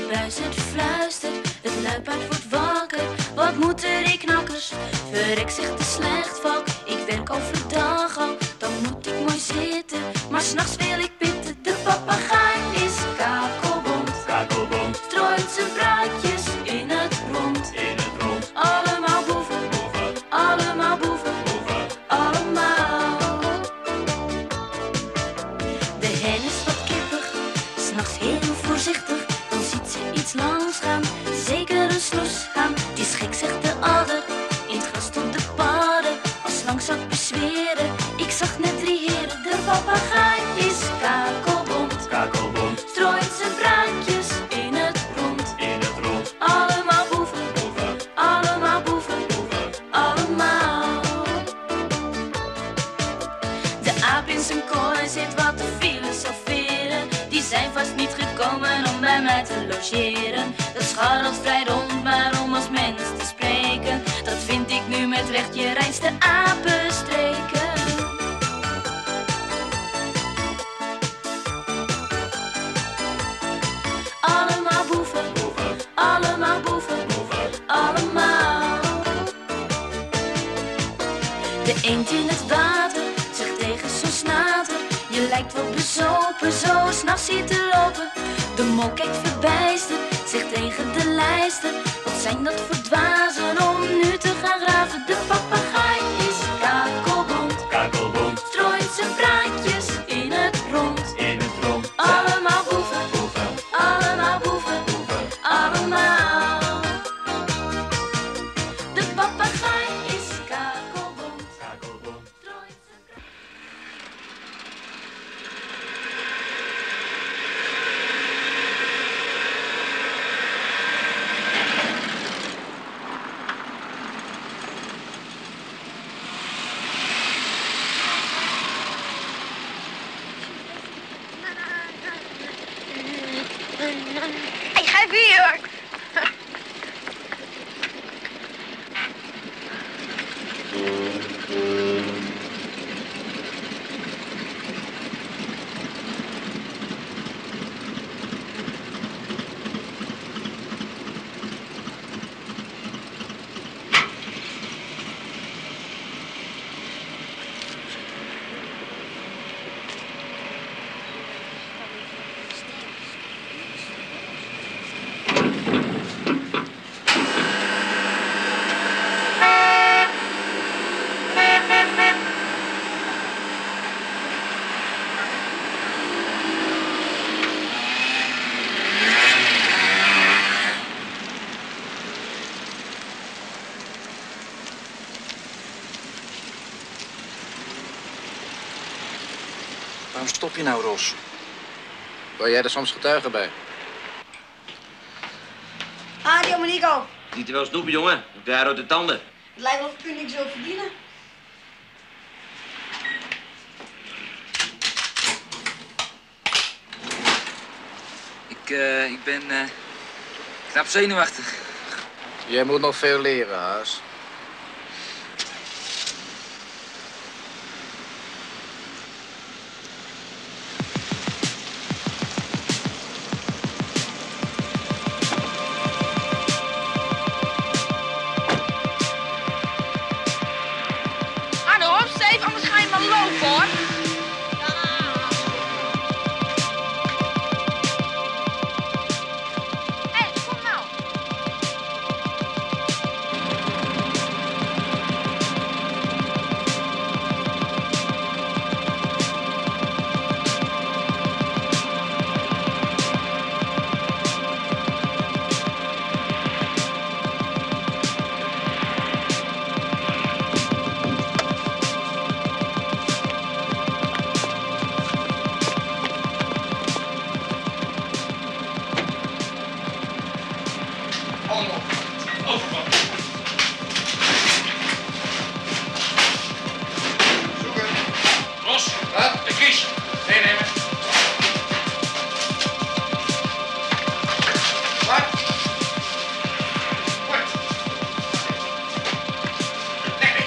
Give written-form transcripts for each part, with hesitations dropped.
buizerd fluistert, het luipaard wordt wakker. Wat moeten die knakkers? Verrek zegt de slechtvalk. Ik werk overdag al, dan moet ik mooi zitten. Maar s'nachts wil ik pitten. De papegaai is kakelbont. Kakelbont. Strooit zijn praatjes in het rond. In het rond. Allemaal boeven. Boeven. Allemaal boeven. Boeven. Allemaal. De hen is wat kippig, s'nachts heel voorzichtig. Dan ziet ze iets langs gaan, zeker een sloeshaan. Die is gek, zegt de adder, in het gras stond de padden. Als langs zag bezweren, ik zag net 3 heren. De papegaai is kakelbont. Kakelbont. Strooit zijn praatjes in het rond. In het rond. Allemaal boeven. Boeven. Allemaal boeven. Boeven. Allemaal. De aap in zijn kooi zit wat te filosoferen. Die zijn vast niet gekomen om bij mij te logeren. Dat scharrelt vrij rond, maar om als mens te spreken, dat vind ik nu met recht je reinste apenstreken. Allemaal boeven. Boeven. Allemaal boeven. Boeven. Allemaal. De eend in het water zegt tegen zo'n snater: je lijkt wel bezopen, zo s'nachts hier te lopen. De mol kijkt verbijsterd, zegt tegen de lijster: wat zijn dat voor dwazen om nu te gaan graven? De papegaai is kakelbont. Kakelbont. Strooit zijn praatjes in het rond. In het rond. Allemaal boeven. Boeven. Allemaal boeven. Boeven. Allemaal. De papegaai is kakelbont. Kakelbont. Strooit zijn praatjes. Ik ga weer. Waarom stop je nou, Ros? Wil jij er soms getuige bij? Adio, Nico. Niet te wel snoepen, jongen. Ik draai uit de tanden. Het lijkt wel of ik u niks wil verdienen. Ik ben knap zenuwachtig. Jij moet nog veel leren, Haas. Arno, opsteef, anders ga je maar lopen, hoor. Hé, kom nou. Los, de kies. Meenemen. Wat? Wat? Nee.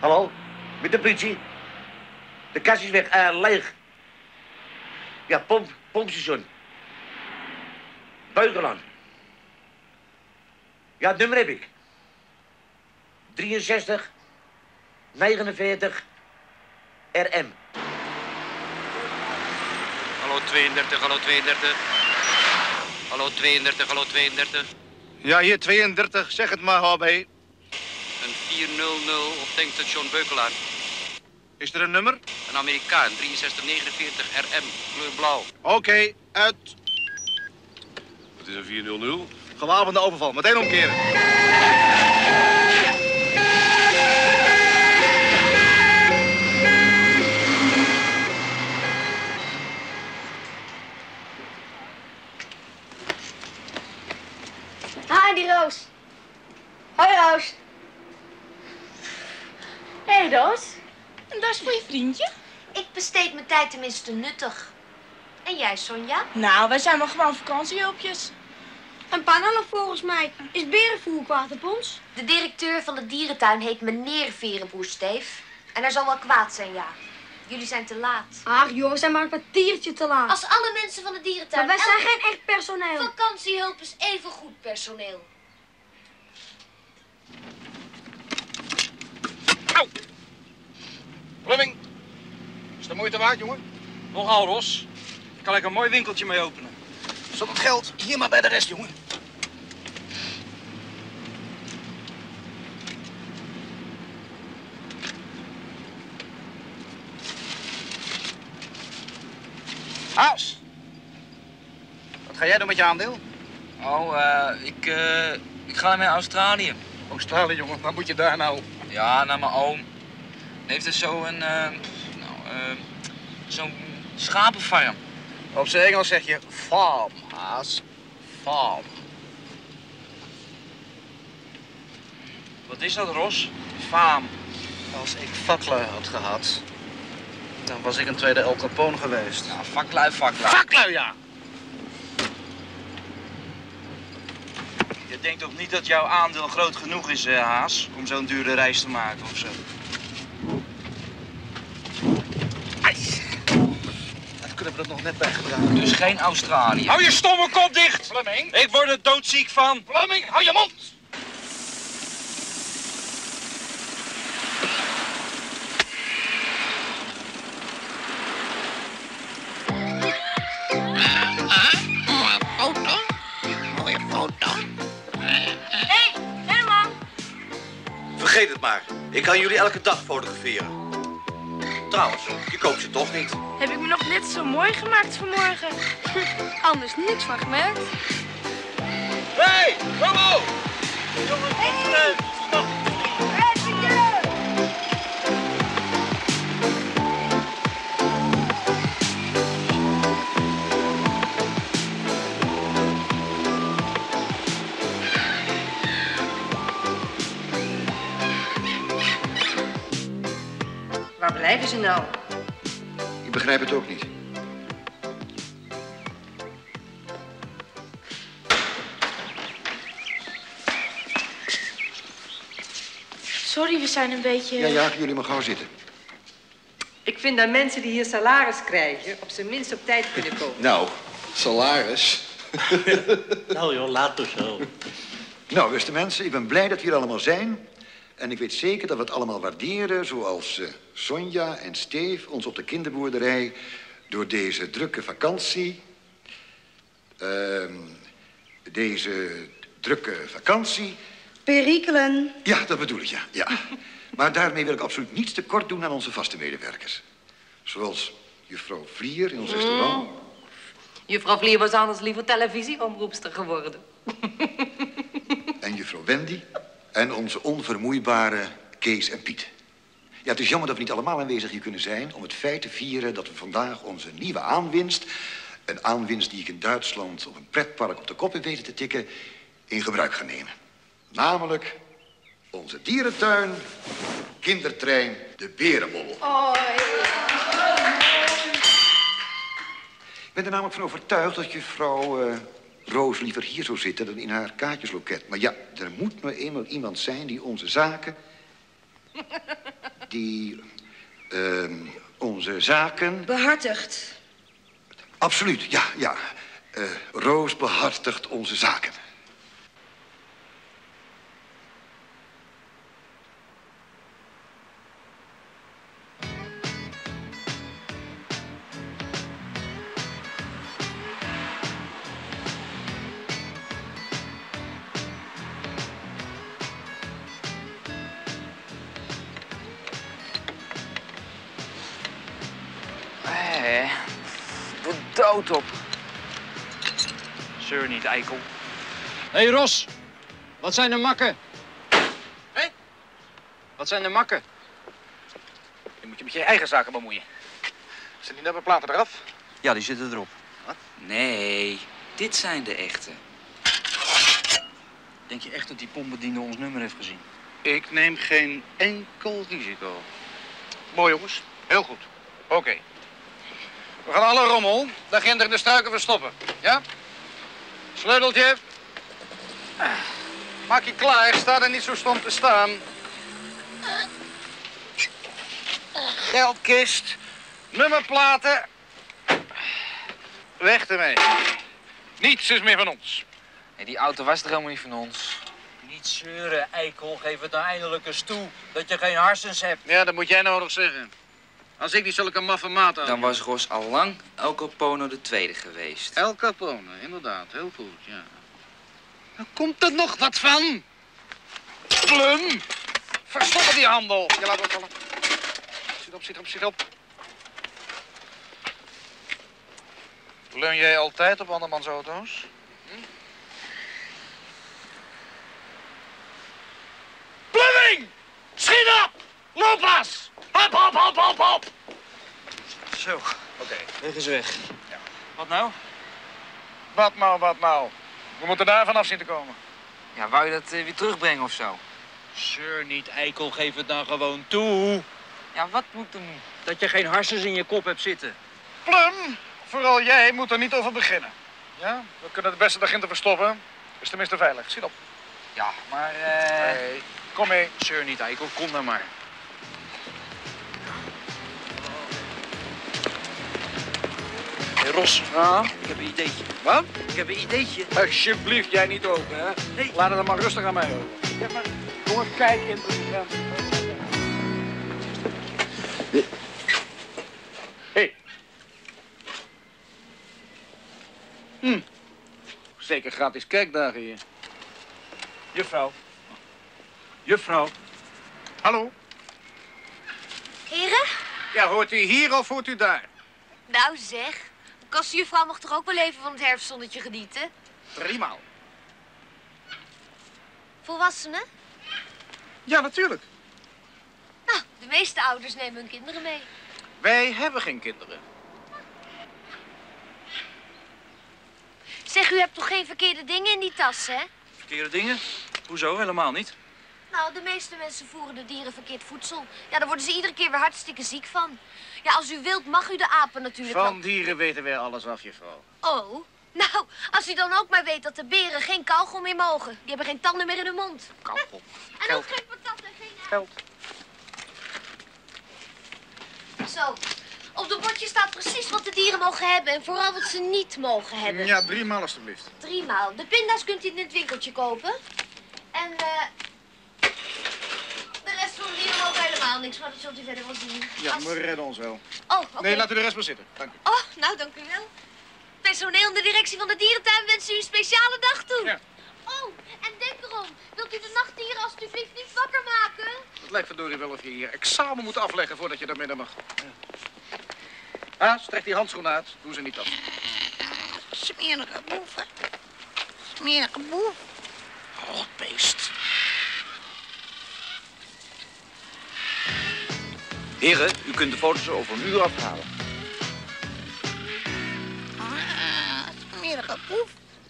Hallo? Met de politie? De kast is weg, leeg. Ja, pompstation. Beukeland. Ja, het nummer heb ik. 63 49 RM. Hallo 32, hallo 32. Hallo 32, hallo 32. Ja, hier 32, zeg het maar, HB. Een 400 op tankstation Beukelaar. Is er een nummer? Een Amerikaan, 6349 RM, kleurblauw. Oké, uit. Wat is een 400? Gewapende overval, meteen omkeren. Hi, Roos. Hoi, Roos. Hé, Roos. En dat is voor je vriendje? Ik besteed mijn tijd tenminste nuttig. En jij, Sonja? Nou, wij zijn maar gewoon vakantiehulpjes. En Panama volgens mij. Is berenvoer kwaad op ons? De directeur van de dierentuin heet meneer Verenboer, Steef. En hij zal wel kwaad zijn, ja. Jullie zijn te laat. Ach joh, we zijn maar een kwartiertje te laat. Als alle mensen van de dierentuin... Maar wij zijn geen echt personeel. Vakantiehulp is even goed personeel. Au! Fleming, is de moeite waard, jongen? Nogal, Ros. Daar kan ik een mooi winkeltje mee openen. Zat het geld hier maar bij de rest, jongen. Haas, wat ga jij doen met je aandeel? Oh, ik ga naar Australië. Australië, jongen, waar moet je daar nou? Ja, naar mijn oom. Hij heeft er zo'n schapenfarm. Op zijn Engels zeg je farm, Haas. Farm. Wat is dat, Ros? Faam. Als ik vaklui had gehad, dan was ik een tweede El Capone geweest. Ja, vaklui. Vaklui, ja! Je denkt toch niet dat jouw aandeel groot genoeg is, Haas, om zo'n dure reis te maken of zo? Ai. Dat kunnen we er nog net bij gebruiken. Dus geen Australië. Hou je stomme kop dicht! Fleming! Ik word er doodziek van! Fleming, hou je mond! Vergeet het maar. Ik kan jullie elke dag fotograferen. Trouwens, je koopt ze toch niet. Heb ik me nog net zo mooi gemaakt vanmorgen? Anders niks van gemerkt. Hey, hallo! Jongen, stop! Waar blijven ze nou? Ik begrijp het ook niet. Sorry, we zijn een beetje... Ja, jullie maar gauw zitten. Ik vind dat mensen die hier salaris krijgen, op zijn minst op tijd kunnen komen. Nou, salaris. Nou joh, laat dus zo. Nou, beste mensen, ik ben blij dat we hier allemaal zijn. En ik weet zeker dat we het allemaal waarderen, zoals Sonja en Steef ons op de kinderboerderij door deze drukke vakantie... Perikelen. Ja, dat bedoel ik, ja. Maar daarmee wil ik absoluut niets tekort doen aan onze vaste medewerkers. Zoals juffrouw Vlier in ons restaurant. Juffrouw Vlier was anders liever televisieomroepster geworden. En juffrouw Wendy. En onze onvermoeibare Kees en Piet. Ja, het is jammer dat we niet allemaal aanwezig hier kunnen zijn... om het feit te vieren dat we vandaag onze nieuwe aanwinst... een aanwinst die ik in Duitsland op een pretpark op de kop heb weten te tikken... in gebruik gaan nemen. Namelijk onze dierentuin, kindertrein, de Berenbol. Ik ben er namelijk van overtuigd dat juffrouw Roos liever hier zou zitten dan in haar kaartjesloket. Maar ja, er moet nou eenmaal iemand zijn die onze zaken die onze zaken... Behartigt. Absoluut, ja. Roos behartigt onze zaken. De dood op. Zeur niet, eikel. Hé, Ros. Wat zijn de makken? Hé? Wat zijn de makken? Je moet je met je eigen zaken bemoeien. Zijn die nummerplaten eraf? Ja, die zitten erop. Nee, dit zijn de echte. Denk je echt dat die pompbediende ons nummer heeft gezien? Ik neem geen enkel risico. Mooi, jongens. Heel goed. Oké. We gaan alle rommel daarachter in de struiken verstoppen. Ja? Sleuteltje. Maak je klaar. Sta er niet zo stom te staan. Geldkist. Nummerplaten. Weg ermee. Niets is meer van ons. Nee, die auto was toch helemaal niet van ons? Niet zeuren, eikel. Geef het nou eindelijk eens toe dat je geen harsens hebt. Ja, dat moet jij nou nog zeggen. Als ik niet zulke maffe maat had. Dan was Ros al lang El Capone de tweede geweest. El Capone, inderdaad. Heel goed, ja. Dan komt er nog wat van. Plum. Verstoppen die handel. Je laat het vallen. Zit op. Leun jij altijd op andermans auto's? Plumming! Schiet op! Looplas! Hop! Zo. Oké. Weg is weg. Ja. Wat nou? Wat nou? We moeten daar vanaf zien te komen. Ja, wou je dat weer terugbrengen of zo? Zeur niet, eikel. Geef het dan gewoon toe. Ja, wat moet er nu? Dat je geen harsens in je kop hebt zitten. Plum, vooral jij moet er niet over beginnen. Ja? We kunnen het beste daarin te verstoppen. Is tenminste veilig. Schiet op. Ja, maar Nee, kom mee. Zeur niet, eikel. Kom dan maar. Hé, Ros. Ja? Ik heb een ideetje. Wat? Ik heb een ideetje. Alsjeblieft, jij niet open, hè? Nee. Laat het dan maar rustig aan mij over. Ja, maar jongen, kijk intelligent. Hé. Zeker gratis kijkdagen hier. Juffrouw. Hallo? Heren? Ja, hoort u hier of hoort u daar? Nou zeg, de kastjuffrouw mag toch ook wel even van het herfstzonnetje genieten? 3 maal. Volwassenen? Ja, natuurlijk. Nou, de meeste ouders nemen hun kinderen mee. Wij hebben geen kinderen. Zeg, u hebt toch geen verkeerde dingen in die tas, hè? Verkeerde dingen? Hoezo? Helemaal niet. Nou, de meeste mensen voeren de dieren verkeerd voedsel. Ja, daar worden ze iedere keer weer hartstikke ziek van. Ja, als u wilt mag u de apen natuurlijk Van dieren weten wij alles af, juffrouw. Oh, nou, als u dan ook maar weet dat de beren geen kauwgom meer mogen. Die hebben geen tanden meer in hun mond. Kauwgom. En ook geen patat en geen ei. Geld. Zo, op de bordje staat precies wat de dieren mogen hebben en vooral wat ze niet mogen hebben. Ja, 3 maal alstublieft. 3 maal. De pinda's kunt u in het winkeltje kopen. En de rest van de dieren mogen helemaal niks, maar dat zult u verder wel zien. Ja, we redden ons wel. Oh, oké. Nee, laat u de rest maar zitten. Dank u. Oh, nou, dank u wel. Personeel in de directie van de dierentuin wensen u een speciale dag toe. Ja. Oh, en denk erom. Wilt u de nachtdieren alstublieft niet wakker maken? Het lijkt verdorie wel of je hier examen moet afleggen voordat je daarmee mag. Ja. Trek die handschoenen uit. Doe ze niet af. Smerige boeven. Smerige boef. Rotbeest. Heren, u kunt de foto's over een uur afhalen. Smerige boef.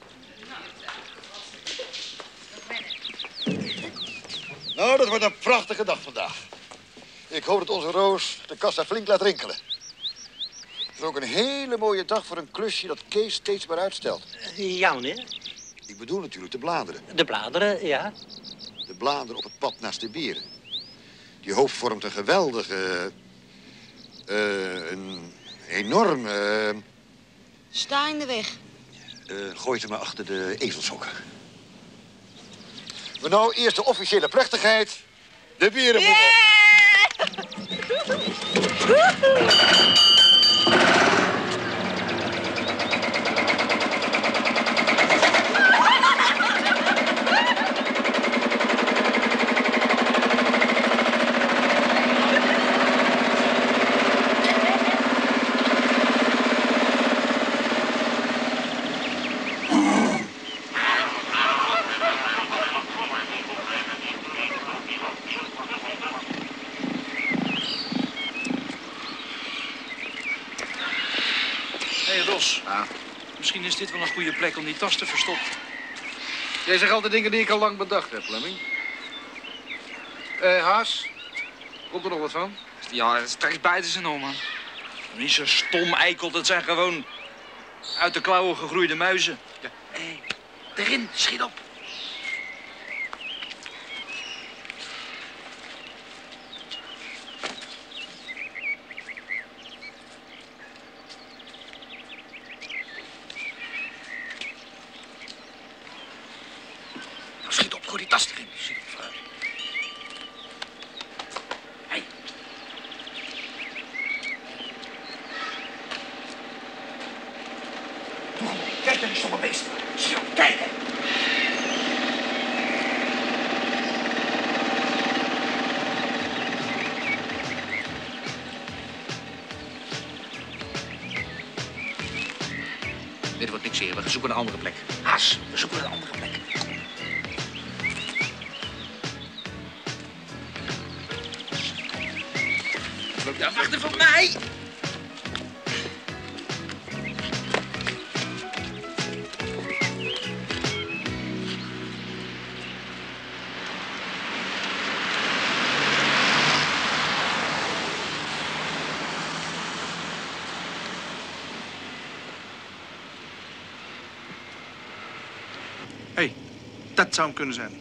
Nou, dat wordt een prachtige dag vandaag. Ik hoop dat onze Roos de kassa flink laat rinkelen. Het is ook een hele mooie dag voor een klusje dat Kees steeds maar uitstelt. Ja, meneer. Ik bedoel natuurlijk de bladeren. De bladeren, ja. De bladeren op het pad naast de beren. Die hoofd vormt een geweldige... een enorme... Sta in de weg. Gooi ze maar achter de ezelshokken. Maar nou, eerst de officiële plechtigheid. De berenboel. Misschien is dit wel een goede plek om die tas te verstoppen. Jij zegt altijd dingen die ik al lang bedacht heb, Fleming. Haas, komt er nog wat van? Ja, straks buiten ze nog, man. Niet zo stom, eikel. Dat zijn gewoon uit de klauwen gegroeide muizen. Ja. Hé, erin, schiet op. Schiet op, gooi die tas erin. Schiet op, vooruit. Hey. Kijk naar die stomme beesten. Schiet op, kijken. Dit wordt niks hier. We zoeken een andere plek. Haas, we zoeken een andere plek. Ja, wacht even op mij! Hé, dat zou hem kunnen zijn.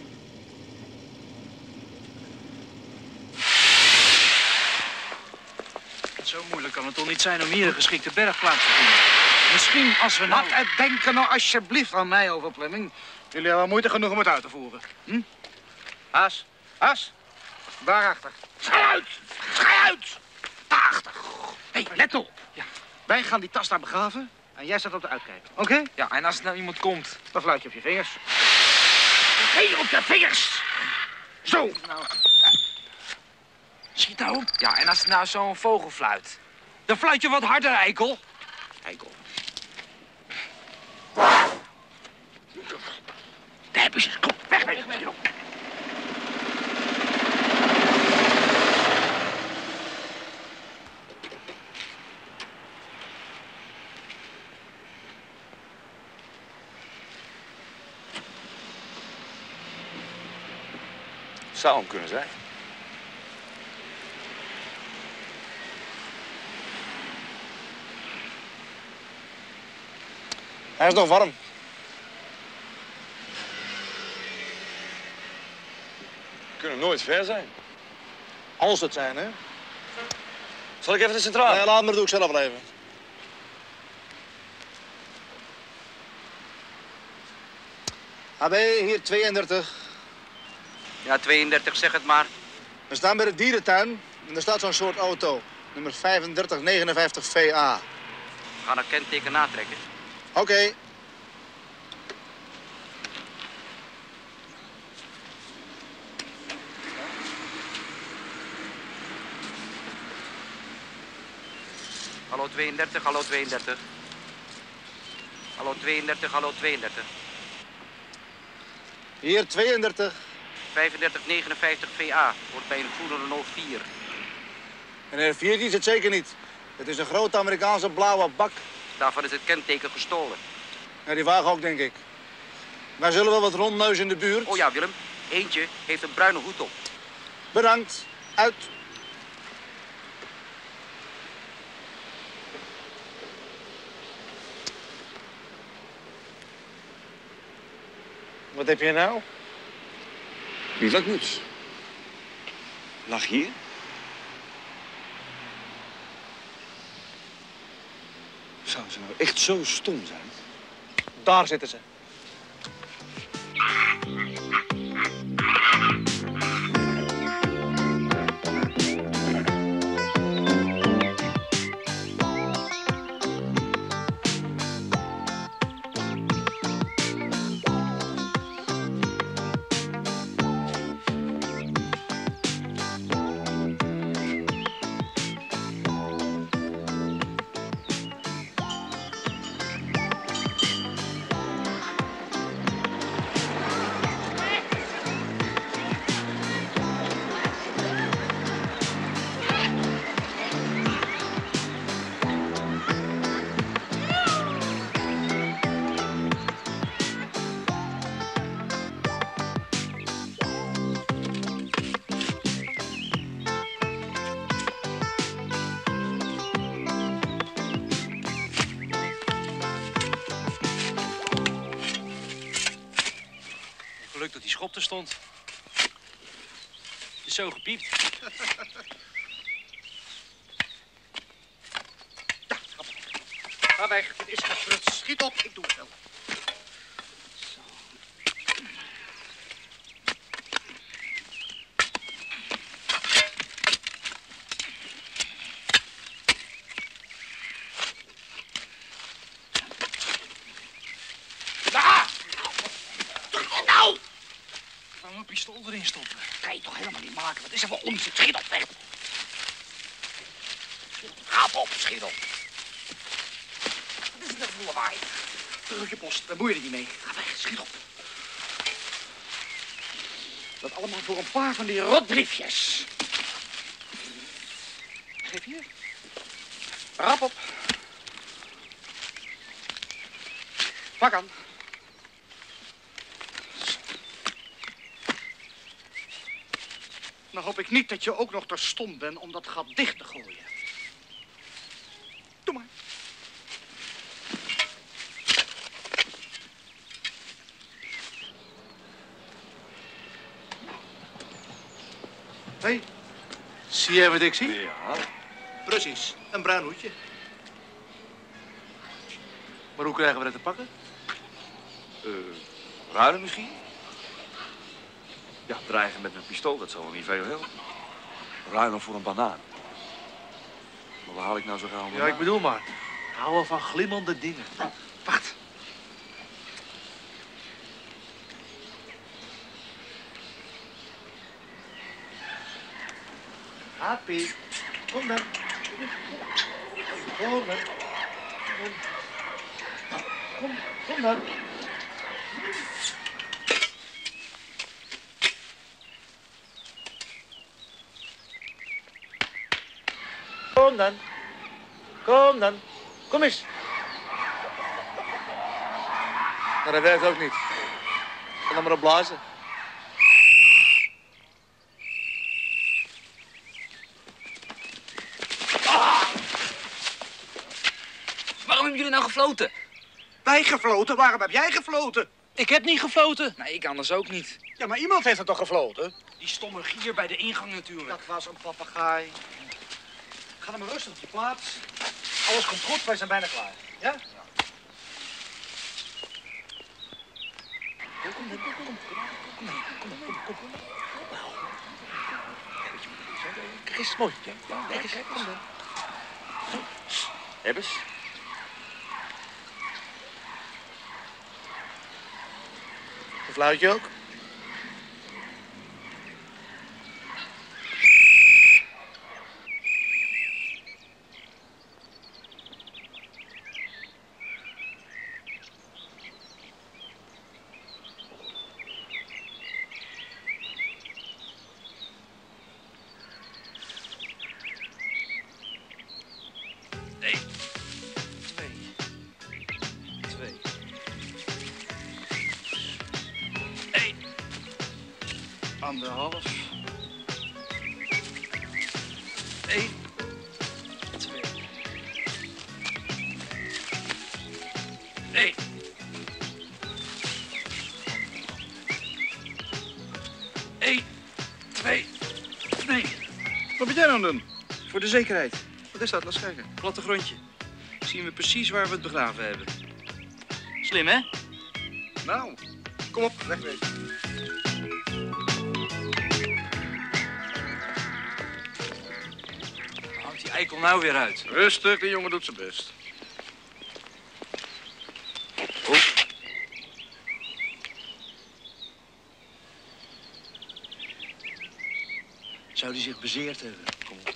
Zo moeilijk kan het toch niet zijn om hier een geschikte bergplaats te vinden. Misschien als we nou... Denk er nou alsjeblieft aan mij over, Fleming. Jullie hebben moeite genoeg om het uit te voeren. Hm? Haas, Haas, daarachter. Schij uit! Schij uit! Daarachter. Hé, let op. Ja. Wij gaan die tas daar begraven en jij staat op de uitkijk. Oké? Ja, en als er nou iemand komt... Dan fluit je op je vingers. Hé, op je vingers! Zo! Nou... Schiet nou op. Ja, en als het nou zo'n vogel fluit, dan fluit je wat harder, eikel. Eikel. Daar hebben ze. Kom, weg mee. Zou hem kunnen zijn. Hij is nog warm. We kunnen nooit ver zijn. Als het zijn, hè? Zal ik even de centrale? Nee, laat me, dat doe ik zelf wel even. AB, hier 32. Ja, 32, zeg het maar. We staan bij de dierentuin en er staat zo'n soort auto. Nummer 3559 VA. We gaan dat kenteken natrekken. Oké. Hallo 32, hallo 32. Hallo 32, hallo 32. Hier 32. 3559 VA, wordt bij een voerder 04. Meneer 14 is het zeker niet. Het is een grote Amerikaanse blauwe bak. Daarvan is het kenteken gestolen. Ja, die wagen ook, denk ik. Wij zullen wel wat rondneus in de buurt. Oh ja, Willem. Eentje heeft een bruine hoed op. Bedankt. Uit. Wat heb je nou? Wie dat moet. Lag hier? Zou ze nou echt zo stom zijn? Daar zitten ze. Geluk dat die schop er stond. Het is zo gepiept. Ga weg, het is gefrutst. Schiet op, ik doe het wel. Nou! Ik wou mijn pistool erin stoppen. Kan je toch helemaal niet maken? Wat is er voor onzin? Schiet op, weg. Ga op, schiet op. Wat is dat voor lawaai? Terug je post, daar boei je er niet mee. Ga weg, schiet op. Dat allemaal voor een paar van die rotbriefjes. Geef hier. Rap op. Pak aan. Dan hoop ik niet dat je ook nog te stom bent om dat gat dicht te gooien. Doe maar. Hé, zie jij wat ik zie? Ja. Precies, een bruin hoedje. Maar hoe krijgen we dat te pakken? Ruilen misschien? Ja, dreigen met mijn pistool, dat zal wel niet veel helpen. Ruilen voor een banaan. Maar waar haal ik nou zo gauw een Ja, banaan? ik bedoel maar. Houden van glimmende dingen. Wacht. Happy, kom dan. Kom dan. Kom dan. Kom dan. Kom dan. Kom eens. Nou, dat werkt ook niet. Ga dan maar op blazen. Waarom hebben jullie nou gefloten? Wij gefloten? Waarom heb jij gefloten? Ik heb niet gefloten. Nee, ik anders ook niet. Ja, maar iemand heeft er toch gefloten? Die stomme gier bij de ingang natuurlijk. Dat was een papegaai. Ga dan maar rustig op je plaats. Alles komt goed, wij zijn bijna klaar. Ja? Kom. Kijk eens, mooi. Kijk eens, kom dan. Ebbes? Een fluitje ook? Anderhalf. 1, 2. 1. 1, 2, 3. aan het doen? Voor de zekerheid. Wat is dat? Laat eens kijken. Plattegrondje. Zien we precies waar we het begraven hebben. Slim, hè? Nou, kom op, wegwezen. Houdt die eikel nou weer uit? Rustig, die jongen doet zijn best. Oh. Zou die zich bezeerd hebben? Kom op.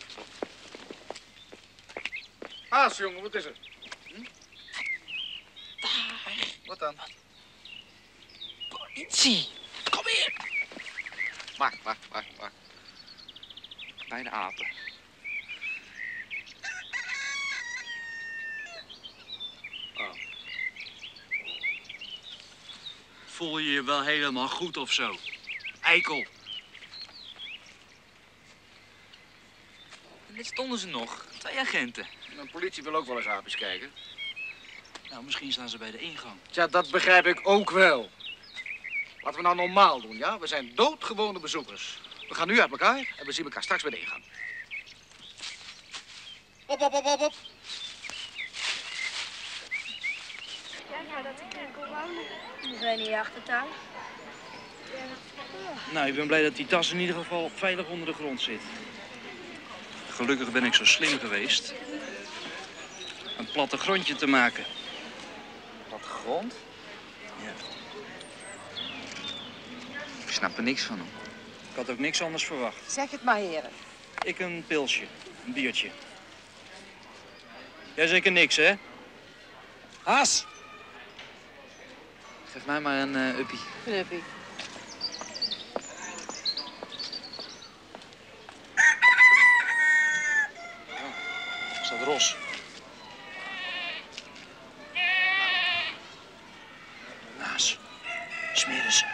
Haas, jongen, wat is er? Wat dan? Politie! Kom hier! Wacht. Bij de apen. Voel je je wel helemaal goed of zo? Eikel. Net stonden ze nog. 2 agenten. De politie wil ook wel eens aapjes kijken. Nou, misschien staan ze bij de ingang. Tja, dat begrijp ik ook wel. Laten we nou normaal doen, ja? We zijn doodgewone bezoekers. We gaan nu uit elkaar en we zien elkaar straks bij de ingang. Op. Kijk nou dat ik enkel wonen. We zijn in je achtertuin. Nou, ik ben blij dat die tas in ieder geval veilig onder de grond zit. Gelukkig ben ik zo slim geweest een plattegrondje te maken. Plattegrond? Ja. Ik snap er niks van hem. Ik had ook niks anders verwacht. Zeg het maar, heren. Ik een pilsje, een biertje. Jij zeker niks, hè? Haas! Geef mij maar een uppie. Een uppie. Is dat Ros? Naas. Smeren ze.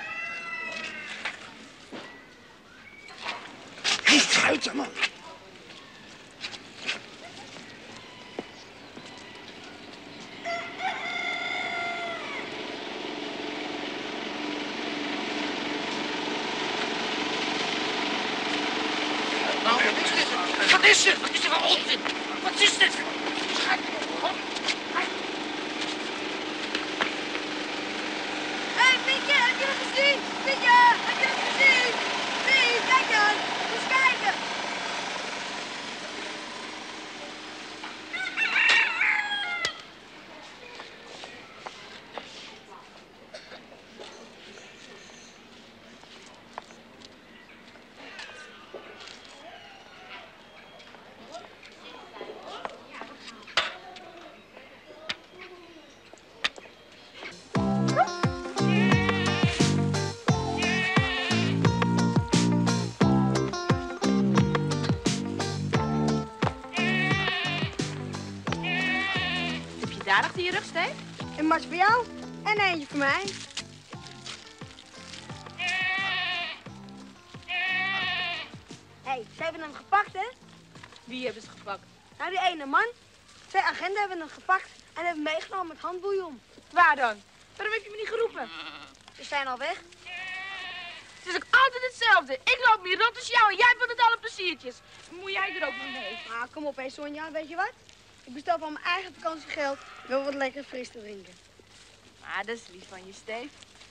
Hé, fruiten, man. Nou, wat is dit? Wat is dit voor onzin? Wat is dit? Hé, Pietje, heb je het gezien? Pietje, heb je het gezien? Piet, kijk dan. Eens kijken. Daar achter je rug, Steve? Een match voor jou en eentje voor mij. Hé, ze hebben hem gepakt, hè? Wie hebben ze gepakt? Nou, die ene man. 2 agenten hebben hem gepakt en hebben hem meegenomen met handboeien. Waar dan? Waarom heb je me niet geroepen? Ze zijn al weg. Het is ook altijd hetzelfde. Ik loop hier rond als jou en jij vindt het alle pleziertjes. Moet jij er ook nog mee? Nou, kom op, hé Sonja, weet je wat? Ik bestel van mijn eigen vakantiegeld wel wat lekker fris te drinken. Ah, dat is lief van je, Steve.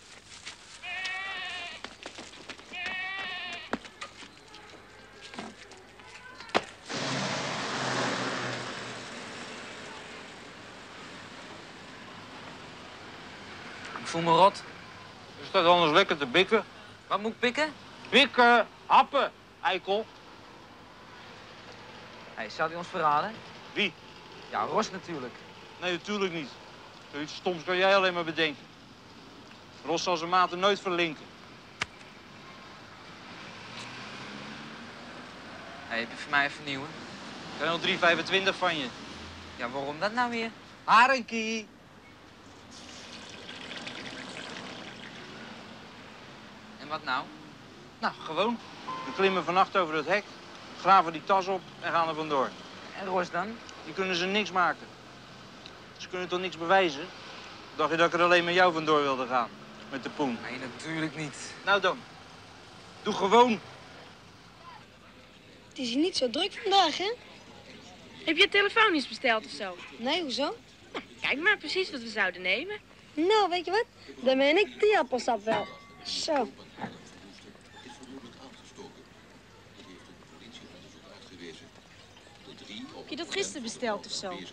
Ik voel me rot. Je staat anders lekker te bikken. Wat moet ik pikken? Bikken, happen, eikel. Hey, zou hij ons verraden? Wie? Ja, Ros natuurlijk. Nee, natuurlijk niet. Zoiets stoms kan jij alleen maar bedenken. Ros zal zijn maten nooit verlinken. Hey, heb je voor mij even nieuwe? Ik heb nog 3,25 van je. Ja, waarom dat nou weer? Harenkie. En wat nou? Nou, gewoon. We klimmen vannacht over het hek, graven die tas op en gaan er vandoor. En Ros dan? Die kunnen ze niks maken. Ze kunnen toch niks bewijzen? Dacht je dat ik er alleen met jou vandoor wilde gaan? Met de poen? Nee, natuurlijk niet. Nou dan. Doe gewoon. Het is hier niet zo druk vandaag, hè? Heb je telefonisch besteld of zo? Nee, hoezo? Nou, kijk maar precies wat we zouden nemen. Nou, weet je wat? Dan meen ik die appelsap wel. Zo. Heb je dat gisteren besteld of zo?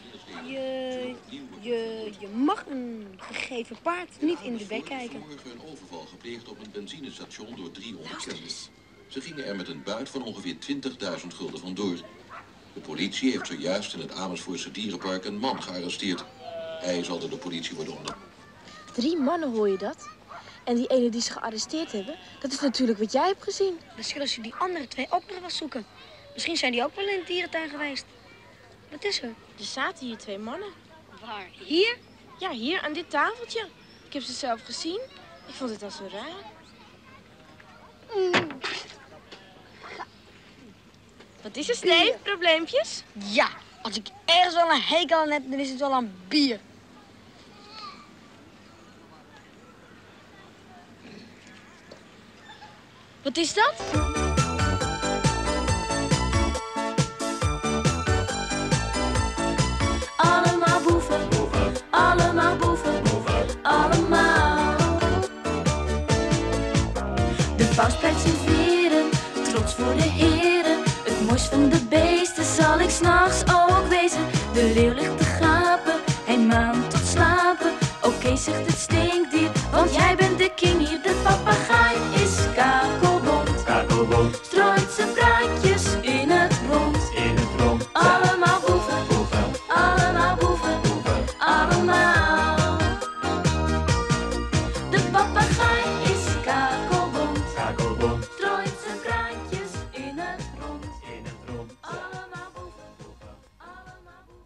Je mag een gegeven paard niet in de bek kijken. Morgen een overval gepleegd op een benzinestation door 3 onbekenden. Ze gingen er met een buit van ongeveer 20.000 gulden vandoor. De politie heeft zojuist in het Amersfoortse dierenpark een man gearresteerd. Hij zal door de politie worden onderzocht. 3 mannen, hoor je dat? En die ene die ze gearresteerd hebben, dat is natuurlijk wat jij hebt gezien. Dan zullen ze die andere 2 ook nog wel zoeken. Misschien zijn die ook wel in de dierentuin geweest. Wat is er? Er zaten hier 2 mannen. Waar? Hier? Ja, hier aan dit tafeltje. Ik heb ze zelf gezien. Ik vond het al zo raar. Wat is er, Steve? Probleempjes? Ja, als ik ergens wel een hekel aan heb, dan is het wel aan bier. Wat is dat? Allemaal boeven, allemaal boeven, allemaal. De paus blijft zijn veren, trots voor de heren. Het mooist van de beesten zal ik 's nachts ook wezen. De leeuw ligt te gapen, hij maant tot slapen. Oké, zegt het stinkdier, want jij bent de king hier. De papegaai is kakelbont, kakelbont. Strooit zijn praatjes in het rond, in het rond. Allemaal boeven, allemaal boeven, allemaal. De papegaai is kakelbont, kakelbont. Strooit zijn praatjes in het rond, in het rond. Allemaal boeven, allemaal boeven.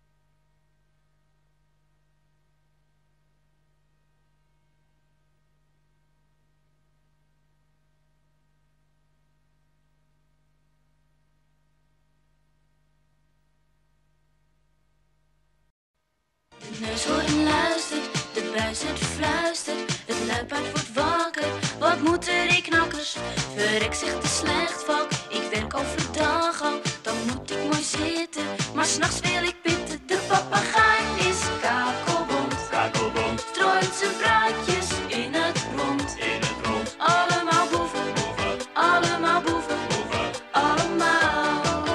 De neushoorn luistert, de buizerd fluistert. Het luipaard wordt wakker, wat moeten die knakkers? Verrek zegt de slechtvak, ik werk overdag al. Dan moet ik mooi zitten, maar 's nachts wil ik pitten. De papegaai is kakelbont, kakelbont. Strooit zijn praatjes in het rond, in het rond. Allemaal boeven, allemaal boeven, allemaal.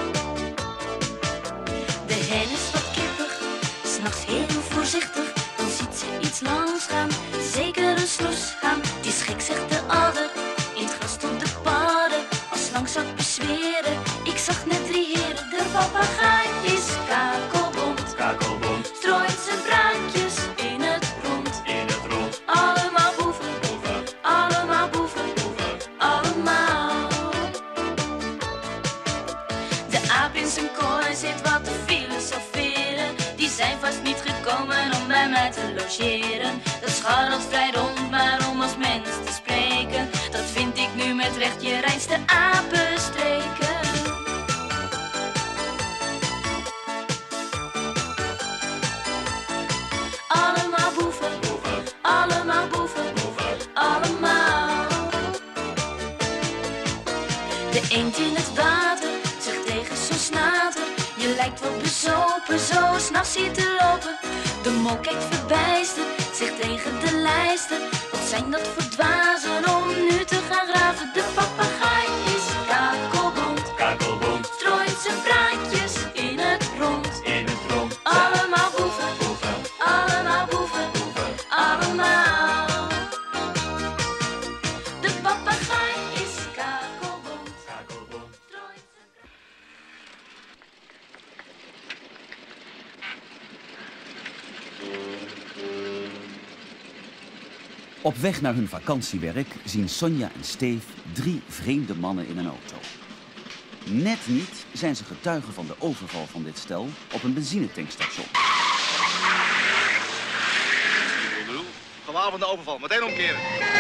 De hen is wat kippig, 's nachts heel voorzichtig. Dan ziet ze iets langs gaan, zeker een snoeshaan. Die is gek, zegt de adder, in het gras stond de padden. Als lang zag bezweren, ik zag net 3 heren. De papegaai is kakelbont, kakelbont. Strooit zijn praatjes in het rond, in het rond. Allemaal boeven, allemaal boeven, allemaal. De aap in zijn kooi zit wat te filosoferen. Die zijn vast niet gekomen om bij mij te logeren. Dat scharrelt vrij rond, maar om als mens te spreken, dat vind ik nu met recht je reinste apenstreken. Allemaal boeven, allemaal boeven, allemaal. De eend in het water zegt tegen zo'n snater: je lijkt wel bezopen, zo 's nachts hier te lopen. De mol kijkt verbijsterd, zegt tegen de lijster: wat zijn dat voor dwazen om nu te gaan graven? De papegaai is kakelbont, kakelbont. Strooit zijn praatjes in het rond, in het rond. Allemaal boeven, allemaal boeven, allemaal. De papegaai is kakelbont, kakelbont. Strooit zijn Op weg naar hun vakantiewerk zien Sonja en Steve 3 vreemde mannen in een auto. Net niet zijn ze getuigen van de overval van dit stel op een benzinetankstation. Vanavond de overval, meteen omkeren.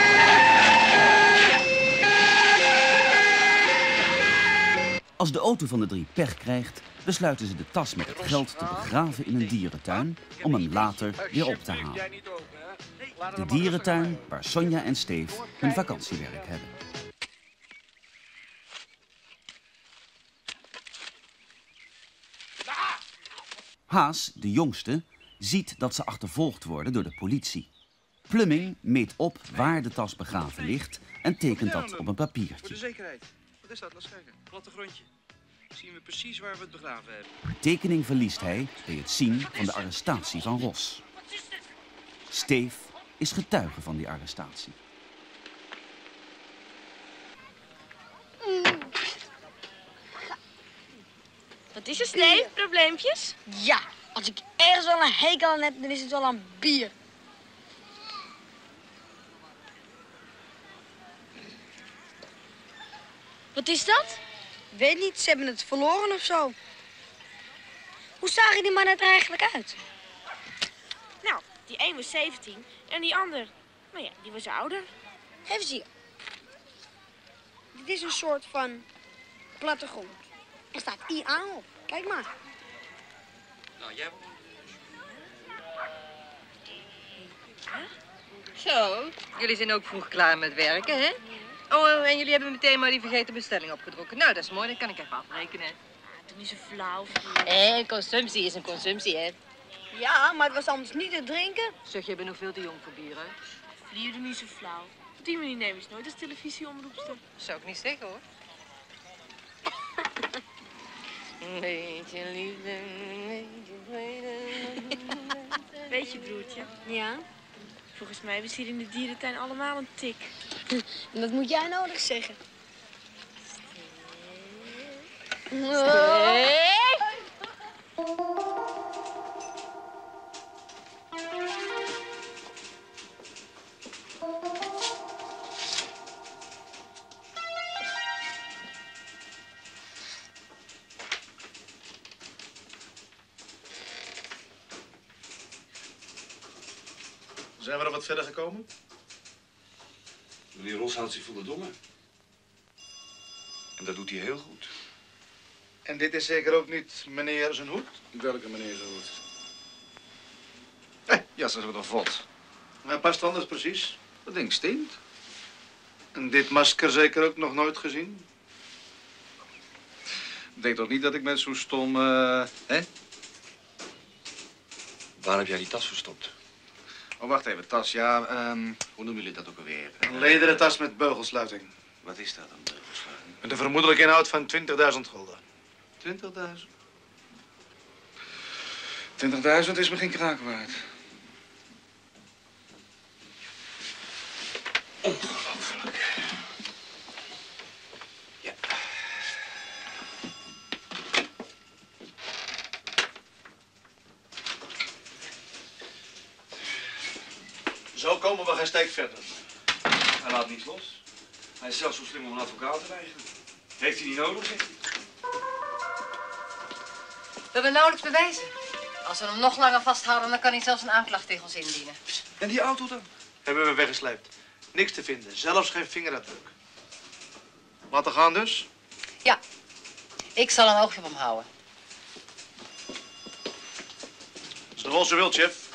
Als de auto van de 3 pech krijgt, besluiten ze de tas met het geld te begraven in een dierentuin om hem later weer op te halen. De dierentuin waar Sonja en Steve hun vakantiewerk hebben. Haas, de jongste, ziet dat ze achtervolgd worden door de politie. Plumming meet op waar de tas begraven ligt en tekent dat op een Voor papiertje. de zekerheid. Wat is dat? Laat eens kijken. Plattegrondje. Dan zien we precies waar we het begraven hebben. De tekening verliest hij bij het zien van de arrestatie van Ros. Steve is getuige van die arrestatie. Wat is er, Steve? Probleempjes? Ja, als ik ergens wel een hekel aan heb, dan is het wel aan bier. Wat is dat? Weet niet, ze hebben het verloren of zo. Hoe zagen die mannen er eigenlijk uit? Nou, die een was 17 en die ander, nou ja, die was ouder. Geef eens hier. Dit is een soort van plattegrond. Er staat IA op. Kijk maar. Nou, jij... Zo, jullie zijn ook vroeg klaar met werken, hè? Oh, en jullie hebben meteen maar die vergeten bestelling opgedrokken. Nou, dat is mooi, dan kan ik even afrekenen. Doe niet zo flauw. Consumptie is een consumptie, hè? Ja, maar het was anders niet te drinken. Zeg, je bent nog veel te jong voor bier, hè? Vlier, doe niet zo flauw. Op die manier neem je nooit als televisieomroepster. Zou ik niet zeggen, hoor. Beetje liefde, beetje vrede. Weet je, broertje? Ja? Volgens mij hebben ze hier in de dierentuin allemaal een tik. En dat moet jij nodig zeggen. Zijn we er wat verder gekomen? Meneer Ros houdt zich voor de domme. En dat doet hij heel goed. En dit is zeker ook niet meneer zijn hoed? Welke meneer zijn hoed? Ja, ze hebben toch vod. Hij past anders precies. Dat ding stinkt. En dit masker zeker ook nog nooit gezien? Ik denk toch niet dat ik met zo'n stom, hè? Waar heb jij die tas verstopt? Oh, wacht even, tas, ja, hoe noemen jullie dat ook alweer? Een lederen tas met beugelsluiting. Wat is dat, een beugelsluiting? Met een vermoedelijke inhoud van 20.000 gulden. 20.000? 20.000 is me geen kraak waard. Ongelooflijk. Ja. Zo komen we geen steek verder. Hij laat niets los. Hij is zelfs zo slim om een advocaat te weigeren. Heeft hij niet nodig, zegt hij. We hebben nauwelijks bewijzen. Als we hem nog langer vasthouden, dan kan hij zelfs een aanklacht tegen ons indienen. En die auto dan? Hebben we weggesleept. Niks te vinden, zelfs geen vingerafdruk. Laten gaan dus? Ja, ik zal een oogje op hem houden. Zoals u wilt, chef.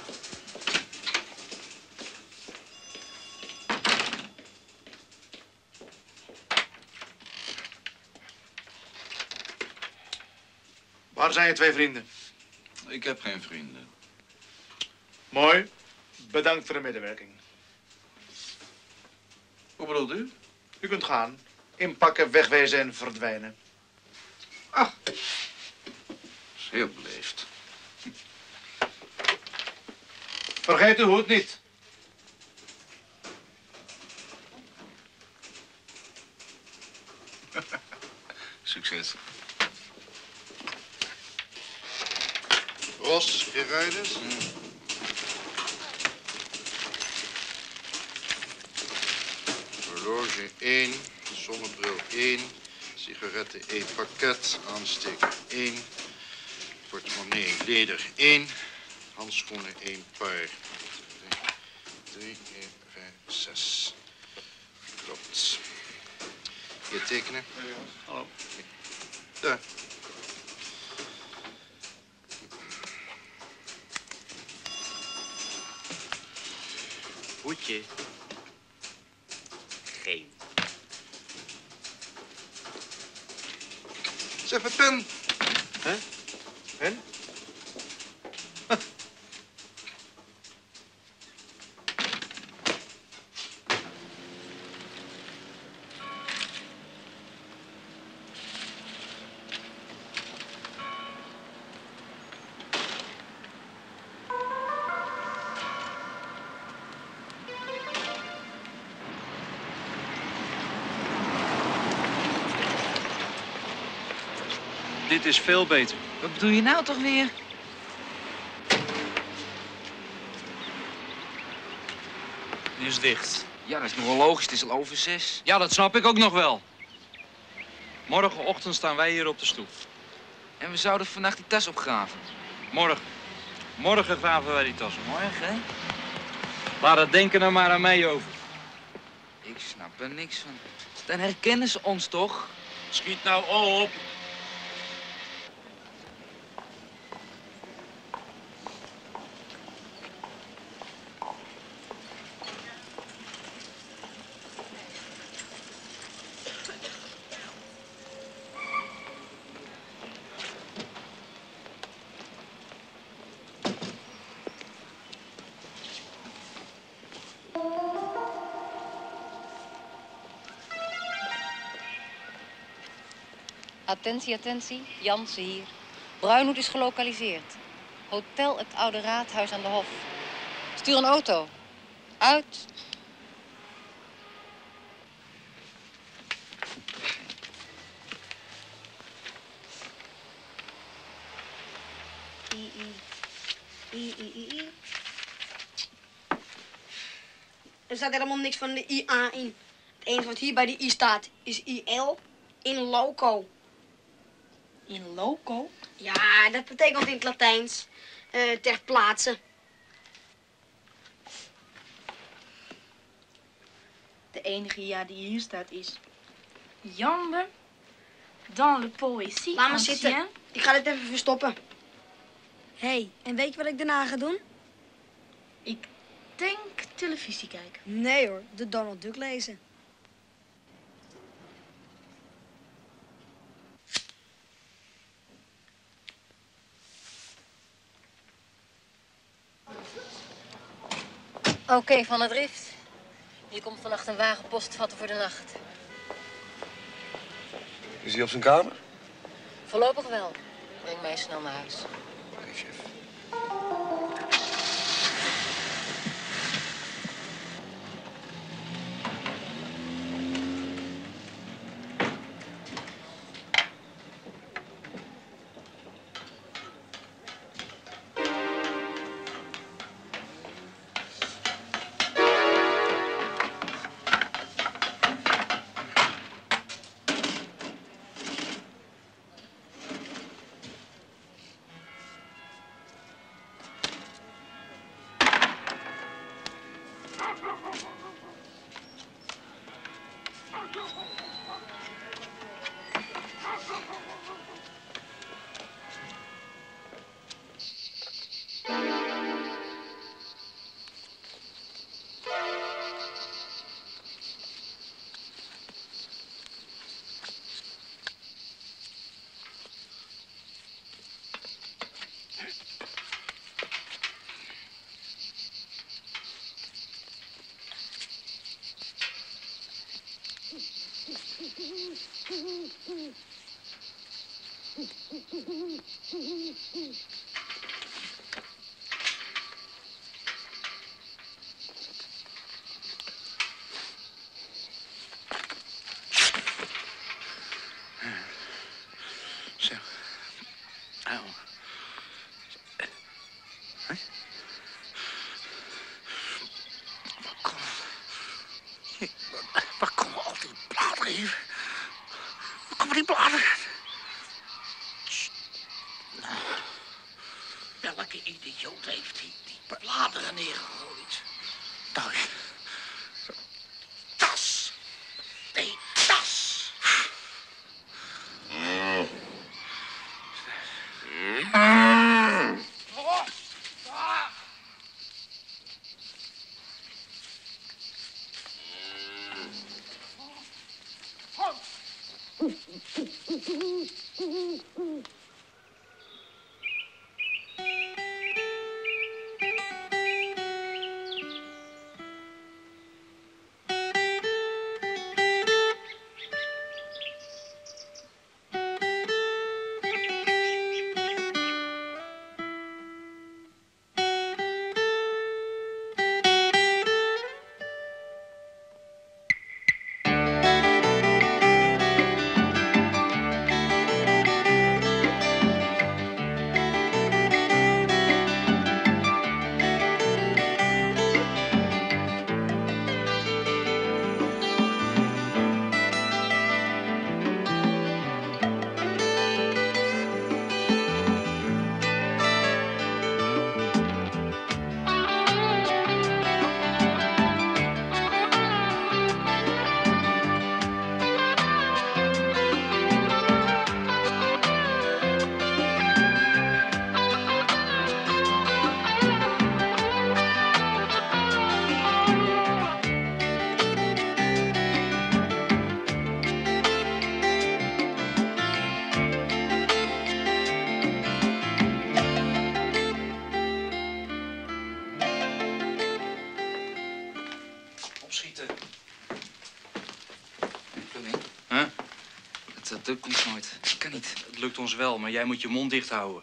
Waar zijn je twee vrienden? Ik heb geen vrienden. Mooi. Bedankt voor de medewerking. Hoe bedoelt u? U kunt gaan. Inpakken, wegwezen en verdwijnen. Ah, dat is heel beleefd. Vergeet uw hoed niet. Succes. Ros, Gerardus. Horloge 1, zonnebril 1, sigaretten 1 pakket, aansteker 1, portemonnee leder 1, handschoenen 1 paar. 3, 4, 5, 6. Klopt. Hier tekenen. Hallo. Daar. Hoedje. Geen. Zeg, mijn pen. Hè? Pen? Dit is veel beter. Wat bedoel je nou toch weer? Die is dicht. Ja, dat is nog wel logisch. Het is al over 6. Ja, dat snap ik ook nog wel. Morgenochtend staan wij hier op de stoep. En we zouden vannacht die tas opgraven. Morgen. Morgen graven wij die tas op. Morgen, hè? Laat het denken er maar aan mij over. Ik snap er niks van. Dan herkennen ze ons toch? Schiet nou op. Attentie, attentie. Jansen hier. Bruinhoed is gelokaliseerd. Hotel Het Oude Raadhuis aan de Hof. Stuur een auto. Uit. I. Er staat helemaal niks van de IA in. Het enige wat hier bij de I staat is IL in loco. In loco? Ja, dat betekent in het Latijns ter plaatse. De enige ja die hier staat is... Jambe dans le poésie. Laat maar zitten. Ik ga dit even verstoppen. Hé, en weet je wat ik daarna ga doen? Ik denk televisie kijken. Nee hoor, de Donald Duck lezen. Oké, Van der Drift. Je komt vannacht een wagen post vatten voor de nacht. Is hij op zijn kamer? Voorlopig wel. Breng mij snel naar huis. Oké, chef. Zo. Au. Hé? Waar komen al die bladeren hier? Waar komen die bladeren? Welke idioot heeft die bladeren neergegooid? Nou, tas. Nee, tas. lukt ons nooit. Dat kan niet. Het lukt ons wel, maar jij moet je mond dicht houden.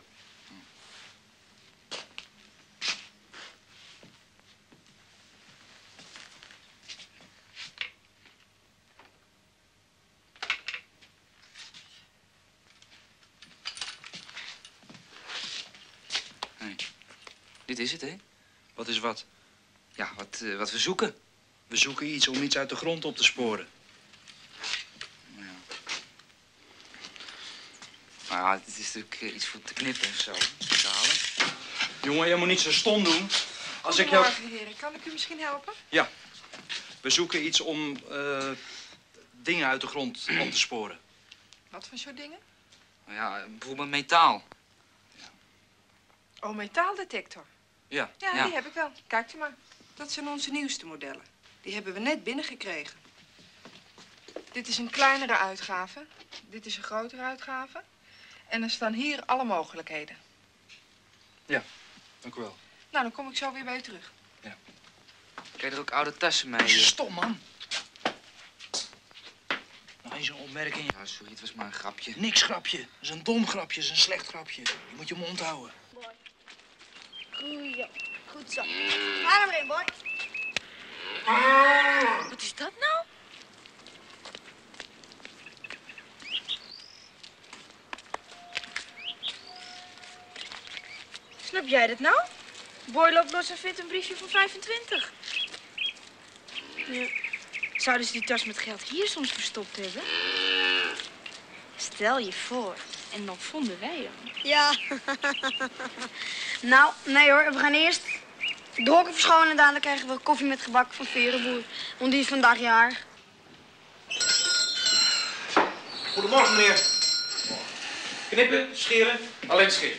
Nee. Dit is het, hè? Wat is wat? Ja, wat we zoeken. We zoeken iets om iets uit de grond op te sporen. Nou ja, het is natuurlijk iets voor te knippen en zo. Te halen. Jongen, jij moet niet zo stom doen. Als ik jou... Goedemorgen, heren. Kan ik u misschien helpen? Ja. We zoeken iets om dingen uit de grond op te sporen. Wat voor soort dingen? Nou ja, bijvoorbeeld metaal. Oh, metaaldetector. Ja. Ja, die heb ik wel. Kijkt u maar. Dat zijn onze nieuwste modellen. Die hebben we net binnengekregen. Dit is een kleinere uitgave. Dit is een grotere uitgave. En er staan hier alle mogelijkheden. Ja, dank u wel. Nou, dan kom ik zo weer bij u terug. Krijg je er ook oude tassen mee? Stom, man. Nou, zo'n opmerking. Ja, sorry, het was maar een grapje. Niks grapje. Dat is een dom grapje, dat is een slecht grapje. Je moet je mond houden. Goeie. Goed zo. Ga er maar in, boy. Wat is dat nou? Snap jij dat nou? Boy loopt los en vindt een briefje van 25. Ja. Zouden ze die tas met geld hier soms verstopt hebben? Stel je voor. En dan vonden wij hem. Ja. Nou, nee hoor. We gaan eerst de hokken verschonen en daarna krijgen we koffie met gebak van Verenboer. Want die is vandaag jarig. Goedemorgen, meneer. Knippen, scheren, alleen scheren.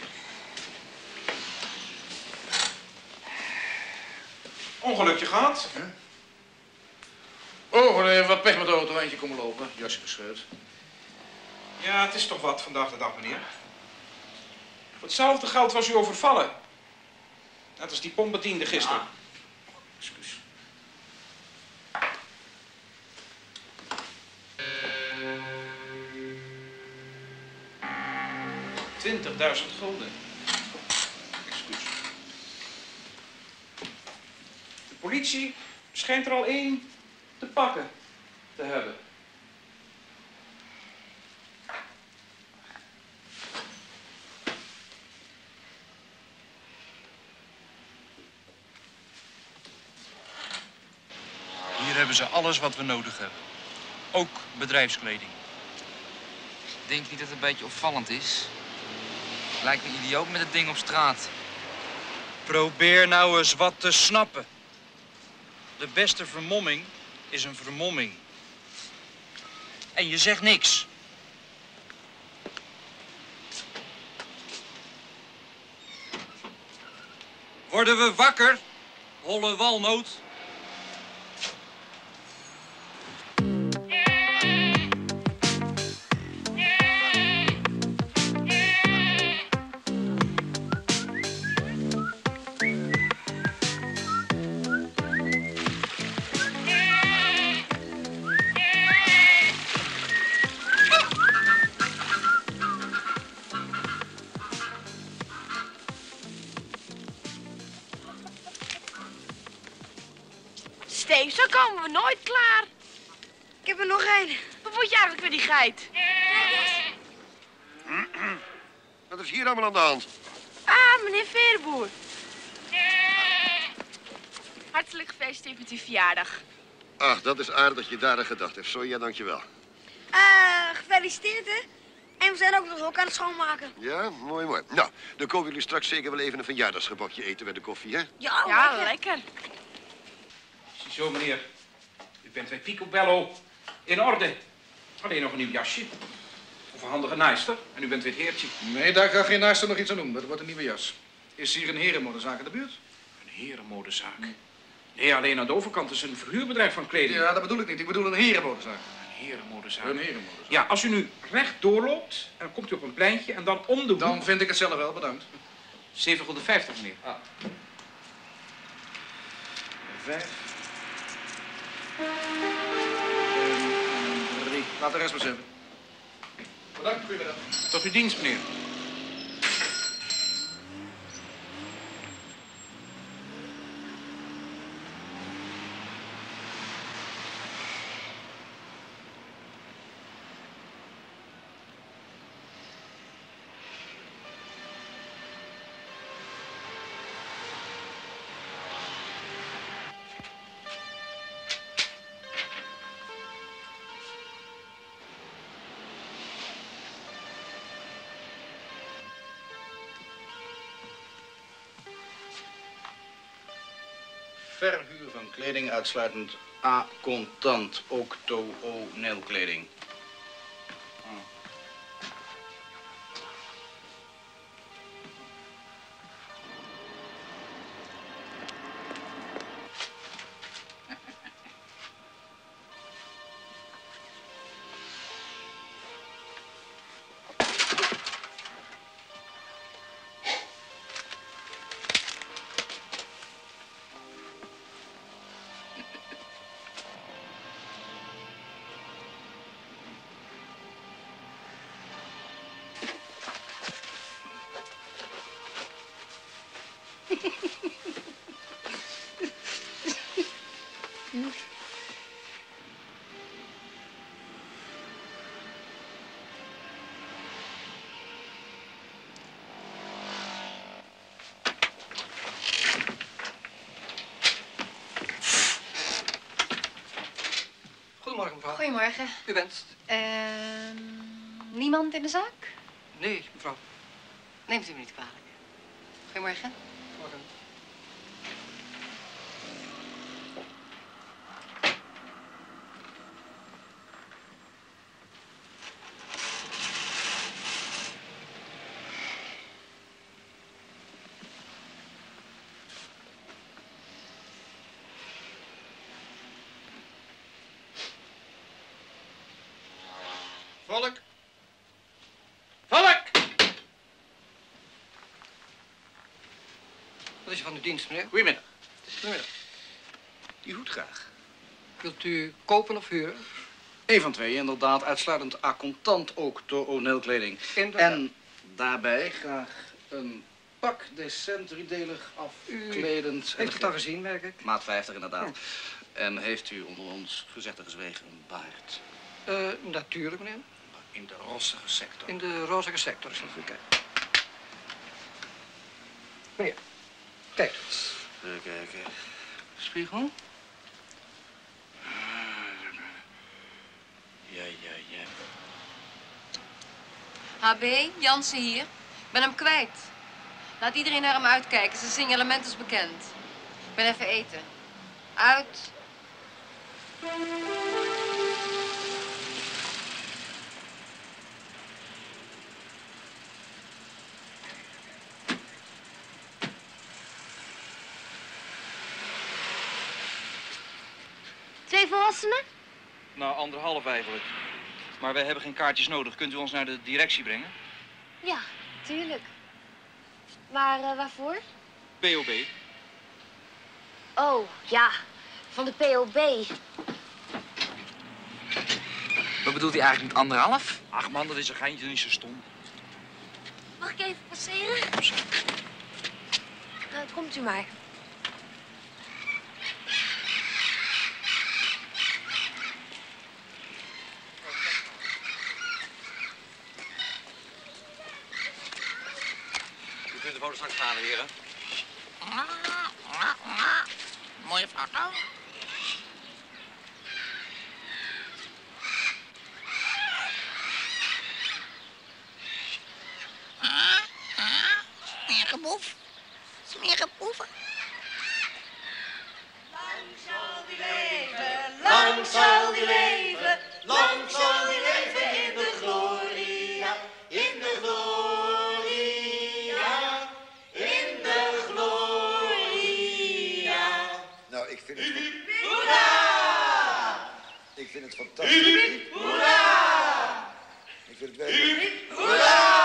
Ongelukje gehad? Oh, wat pech met de auto. Eentje komen lopen. Jasje gescheurd. Ja, het is toch wat vandaag de dag, meneer. Voor hetzelfde geld was u overvallen. Net als die pompbediende gisteren. Excuus. $20.000. Excuus. De politie schijnt er al één te pakken te hebben. Hier hebben ze alles wat we nodig hebben. Ook bedrijfskleding. Denk je niet dat het een beetje opvallend is? Lijkt me idioot met het ding op straat. Probeer nou eens wat te snappen. De beste vermomming is een vermomming. En je zegt niks. Worden we wakker? Holle walnoot. Steve, zo komen we nooit klaar. Ik heb er nog één. Wat moet je eigenlijk met die geit? Wat is hier allemaal aan de hand? Ah, meneer Verenboer. Hartelijk gefeliciteerd met uw verjaardag. Ach, dat is aardig dat je daar aan gedacht hebt. Sonja, dankjewel. Gefeliciteerd, hè? En we zijn ook nog ook aan het schoonmaken. Ja, mooi, mooi. Nou, dan komen jullie straks zeker wel even een verjaardagsgebakje eten bij de koffie, hè? Ja, lekker. Ziezo, meneer. U bent bij Picobello in orde. Alleen nog een nieuw jasje. Of een handige naaister. En u bent weer het heertje. Nee, daar kan geen naast nog iets aan doen. Dat wordt een nieuwe jas. Is hier een herenmodezaak in de buurt? Een herenmodezaak? Nee, alleen aan de overkant is een verhuurbedrijf van kleding. Ja, dat bedoel ik niet. Ik bedoel een herenmodezaak. Een herenmodezaak. Een herenmodezaak. Ja, als u nu recht doorloopt, en dan komt u op een pleintje en dan om de hoek... Dan vind ik het zelf wel, bedankt. €7,50, meneer. Ah. 5. 3. Laat de rest maar zitten. Bedankt, goedemiddag. Tot uw dienst, meneer. Verhuur van kleding uitsluitend A contant, ook to-o nailkleding. Goedemorgen, mevrouw. Goedemorgen. U wenst? Niemand in de zaak? Nee, mevrouw. Neemt u me niet kwalijk. Goedemorgen. Morgen. Volk! Volk! Wat is er van uw dienst, meneer? Goedemiddag. Goedemiddag. Die hoed graag. Wilt u kopen of huren? Eén van twee, inderdaad. Uitsluitend a contant, ook to-o nailkleding. Inderdaad. En daarbij graag een pak decent driedelig afkledend. Heeft het al gezien, merk ik? Maat 50, inderdaad. En heeft u onder ons gezegd en gezwegen een baard? Natuurlijk, meneer. In de rossige sector. In de rozige sector, is even kijken. Meneer, kijk. Even kijken. Spiegel? Ja. HB, Jansen hier. Ik ben hem kwijt. Laat iedereen naar hem uitkijken. Zijn signalement is bekend. Ik ben even eten. Uit. Twee volwassenen? Nou, 1,5 eigenlijk. Maar wij hebben geen kaartjes nodig. Kunt u ons naar de directie brengen? Ja, tuurlijk. Maar waarvoor? POB. Oh, ja. Van de POB. Wat bedoelt hij eigenlijk met 1,5? Ach man, dat is een geintje, niet zo stom. Mag ik even passeren? Komt u maar. U kunt de foto straks halen, heren. Mooie foto. Smerige boef. Smerige boeven. Lang zal die leven, lang zal die leven, lang zal die leven in de gloria, in de gloria, in de gloria. Nou, ik vind het... Hoera! Ik vind het fantastisch. Hoera! Ik vind het werkelijk... Hoera!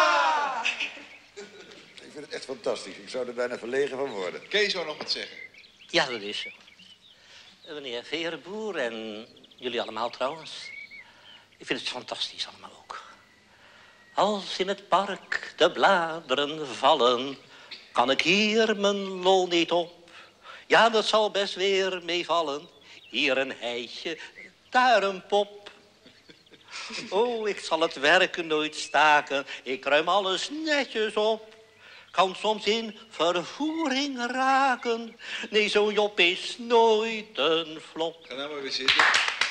Ik vind het echt fantastisch. Ik zou er bijna verlegen van worden. Kees zou nog wat zeggen. Ja, dat is zo. Meneer Verenboer en jullie allemaal trouwens. Ik vind het fantastisch allemaal ook. Als in het park de bladeren vallen, kan ik hier mijn lol niet op. Ja, dat zal best weer meevallen. Hier een heitje, daar een pop. Oh, ik zal het werken nooit staken. Ik ruim alles netjes op. Kan soms in vervoering raken. Nee, zo'n Job is nooit een flop. Ga nou maar weer zitten.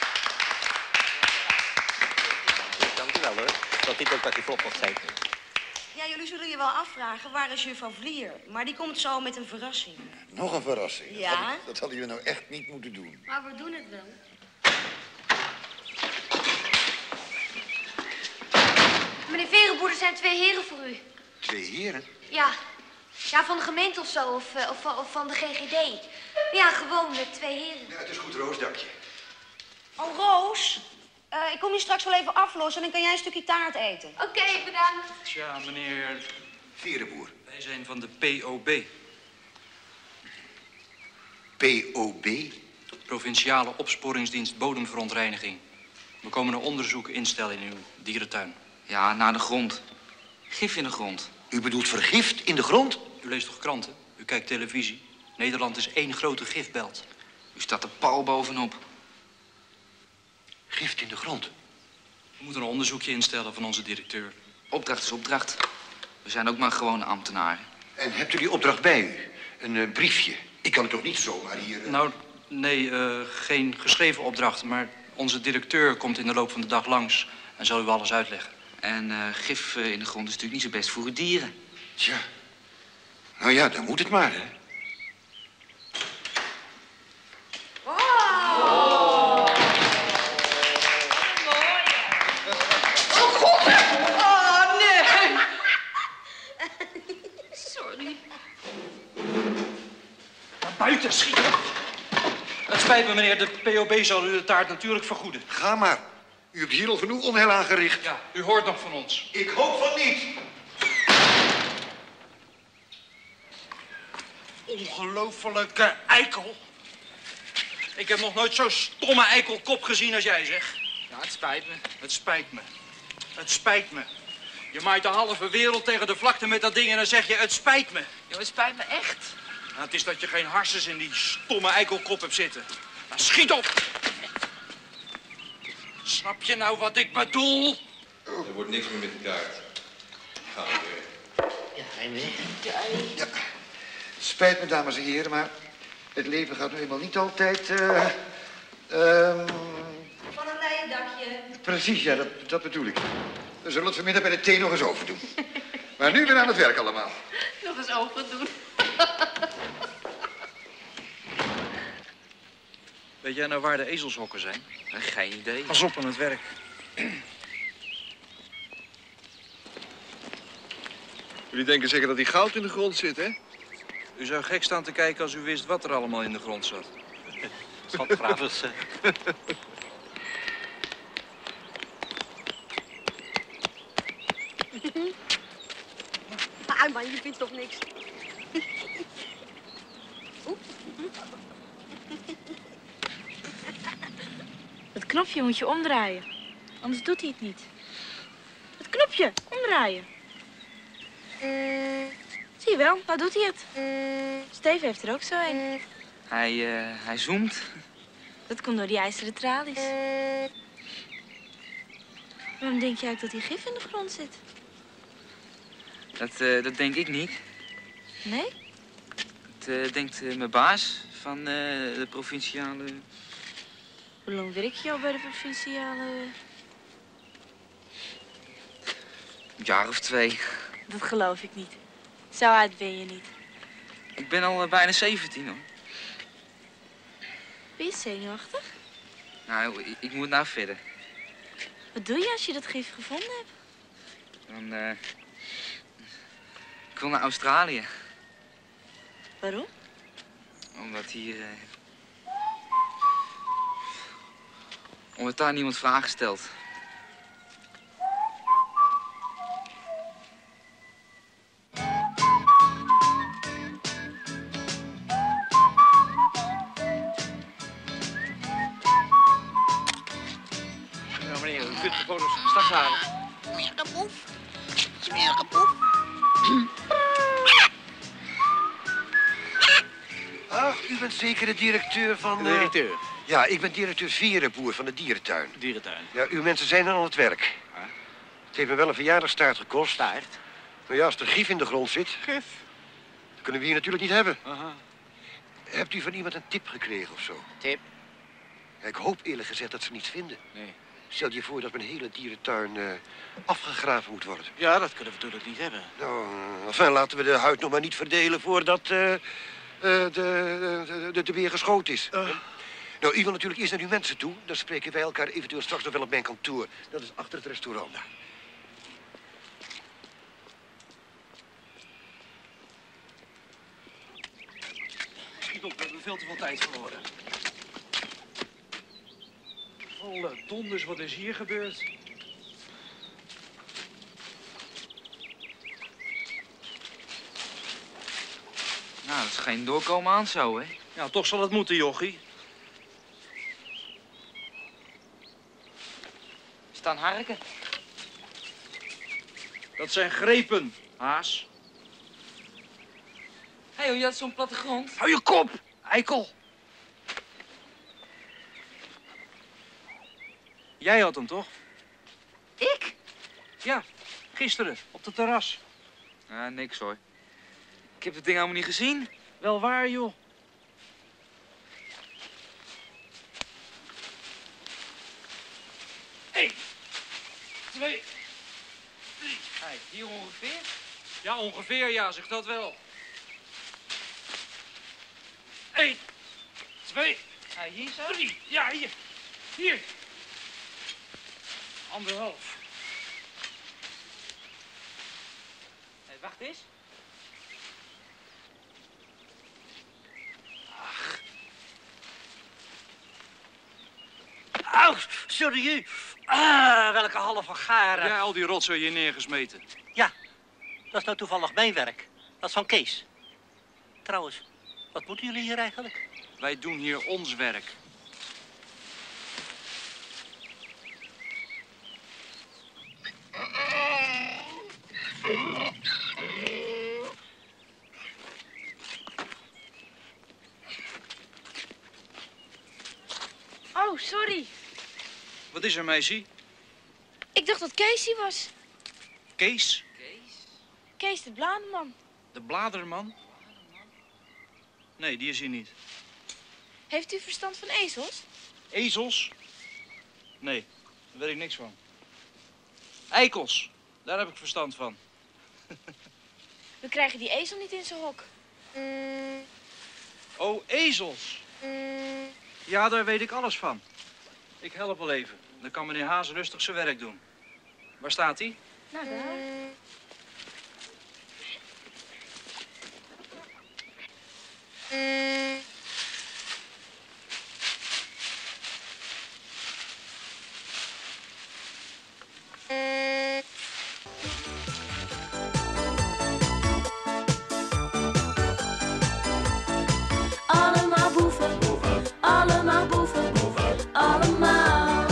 Dank u wel, hoor. Dat dit ook dat die flop mocht zijn. Ja, jullie zullen je wel afvragen, waar is juffrouw Vlier? Maar die komt zo met een verrassing. Nog een verrassing. Ja? Dat hadden we nou echt niet moeten doen. Maar we doen het wel. Meneer Verenboer, er zijn 2 heren voor u. 2 heren? Ja. Ja, van de gemeente of zo, of van de GGD. Ja, gewoon 2 heren. Ja, het is goed, Roos, dank je. Oh, Roos. Ik kom je straks wel even aflossen en dan kan jij een stukje taart eten. Oké, bedankt. Tja, meneer... Verenboer. Wij zijn van de POB. POB? Provinciale Opsporingsdienst Bodemverontreiniging. We komen een onderzoek instellen in uw dierentuin. Ja, naar de grond. Gif in de grond. U bedoelt vergift in de grond? U leest toch kranten? U kijkt televisie? Nederland is 1 grote gifbelt. U staat er pal bovenop. Gift in de grond? We moeten een onderzoekje instellen van onze directeur. Opdracht is opdracht. We zijn ook maar gewone ambtenaren. En hebt u die opdracht bij u? Een briefje? Ik kan het toch niet zomaar hier... Nou, nee, geen geschreven opdracht. Maar onze directeur komt in de loop van de dag langs en zal u alles uitleggen. En gif in de grond is natuurlijk niet zo best voor dieren. Tja. Nou ja, dan moet het maar, hè. Oh, nee. Sorry. Naar buiten schieten. Het spijt me, meneer. De POB zal u de taart natuurlijk vergoeden. Ga maar. U hebt hier al genoeg onheil aangericht. Ja, u hoort nog van ons. Ik hoop van niet. Ongelofelijke eikel. Ik heb nog nooit zo'n stomme eikelkop gezien als jij, zeg. Ja, het spijt me. Het spijt me. Het spijt me. Je maait de halve wereld tegen de vlakte met dat ding en dan zeg je, het spijt me. Ja, het spijt me echt. Nou, het is dat je geen harsens in die stomme eikelkop hebt zitten. Nou, schiet op! Snap je nou wat ik bedoel? Er wordt niks meer met de kaart. Gaan we weer. Ja, en weer. Ja. Spijt me, dames en heren, maar het leven gaat nu eenmaal niet altijd... Van een leien dakje. Precies, ja, dat bedoel ik. We zullen het vanmiddag bij de thee nog eens overdoen. Maar nu weer aan het werk allemaal. Nog eens overdoen. Weet jij nou waar de ezelshokken zijn? Geen idee. Pas op aan het werk. Jullie denken zeker dat die goud in de grond zit, hè? U zou gek staan te kijken als u wist wat er allemaal in de grond zat. Schatgravers. Ah, man, je vindt toch niks? Het knopje moet je omdraaien. Anders doet hij het niet. Het knopje, omdraaien. Zie je wel, nou doet hij het. Steve heeft er ook zo een. Hij zoomt. Dat komt door die ijzeren tralies. Waarom denk jij ook dat hier gif in de grond zit? Dat denk ik niet. Nee? Dat denkt mijn baas van de provinciale... Hoe lang werk je al bij de provinciale... Een jaar of 2. Dat geloof ik niet. Zo oud ben je niet. Ik ben al bijna 17, hoor. Ben je zenuwachtig? Nou, ik moet nou verder. Wat doe je als je dat gif gevonden hebt? Dan, ik wil naar Australië. Waarom? Omdat hier... Omdat daar niemand vragen stelt. Ja, meneer, u kunt de foto's straks halen. Meneer de Boef, Smerige poef. Ach, u bent zeker de directeur van... De directeur? Ja, ik ben directeur Vierenboer van de dierentuin. Dierentuin. Ja, uw mensen zijn er aan het werk. Het heeft me wel een verjaardagstaart gekost. Staart? Nou ja, als er gif in de grond zit... Gif? Dat kunnen we hier natuurlijk niet hebben. Aha. Hebt u van iemand een tip gekregen of zo? Tip? Ja, ik hoop eerlijk gezegd dat ze niets vinden. Nee. Stel je voor dat mijn hele dierentuin afgegraven moet worden. Ja, dat kunnen we natuurlijk niet hebben. Nou, enfin, laten we de huid nog maar niet verdelen voordat de weer geschoten is. Nou, u wil natuurlijk eerst naar uw mensen toe. Dan spreken wij elkaar eventueel straks nog wel op mijn kantoor. Dat is achter het restaurant. Schiet op, we hebben veel te veel tijd verloren. Volle donders, wat is hier gebeurd? Nou, dat is geen doorkomen aan zo, hè? Ja, toch zal het moeten, jochie. Staan harken. Dat zijn grepen, Haas. Hé, joh, je had zo'n plattegrond. Hou je kop, eikel. Jij had hem, toch? Ik? Ja, gisteren, op het terras. Ja, niks hoor. Ik heb het ding helemaal niet gezien. Wel waar, joh. Eén, 2, 3. Hey, hier ongeveer? Ja, ongeveer, ja, zeg dat wel. 1, 2, Hey, hier zo? 3. Ja, hier. Hier. 1,5. Hey, wacht eens. Au, sorry. Welke halve garen. Heb jij al die rotzooi hier neergesmeten? Ja, dat is nou toevallig mijn werk. Dat is van Kees. Trouwens, wat moeten jullie hier eigenlijk? Wij doen hier ons werk. Oh, sorry. Wat is er, meisje? Ik dacht dat Kees hier was. Kees? Kees de bladerman. De bladerman? Nee, die is hier niet. Heeft u verstand van ezels? Ezels? Nee, daar weet ik niks van. Eikels, daar heb ik verstand van. We krijgen die ezel niet in zijn hok. Oh, ezels. Ja, daar weet ik alles van. Ik help wel even. Dan kan meneer Haas rustig zijn werk doen. Waar staat hij? Nou, daar. Allemaal boeven, allemaal boeven, allemaal.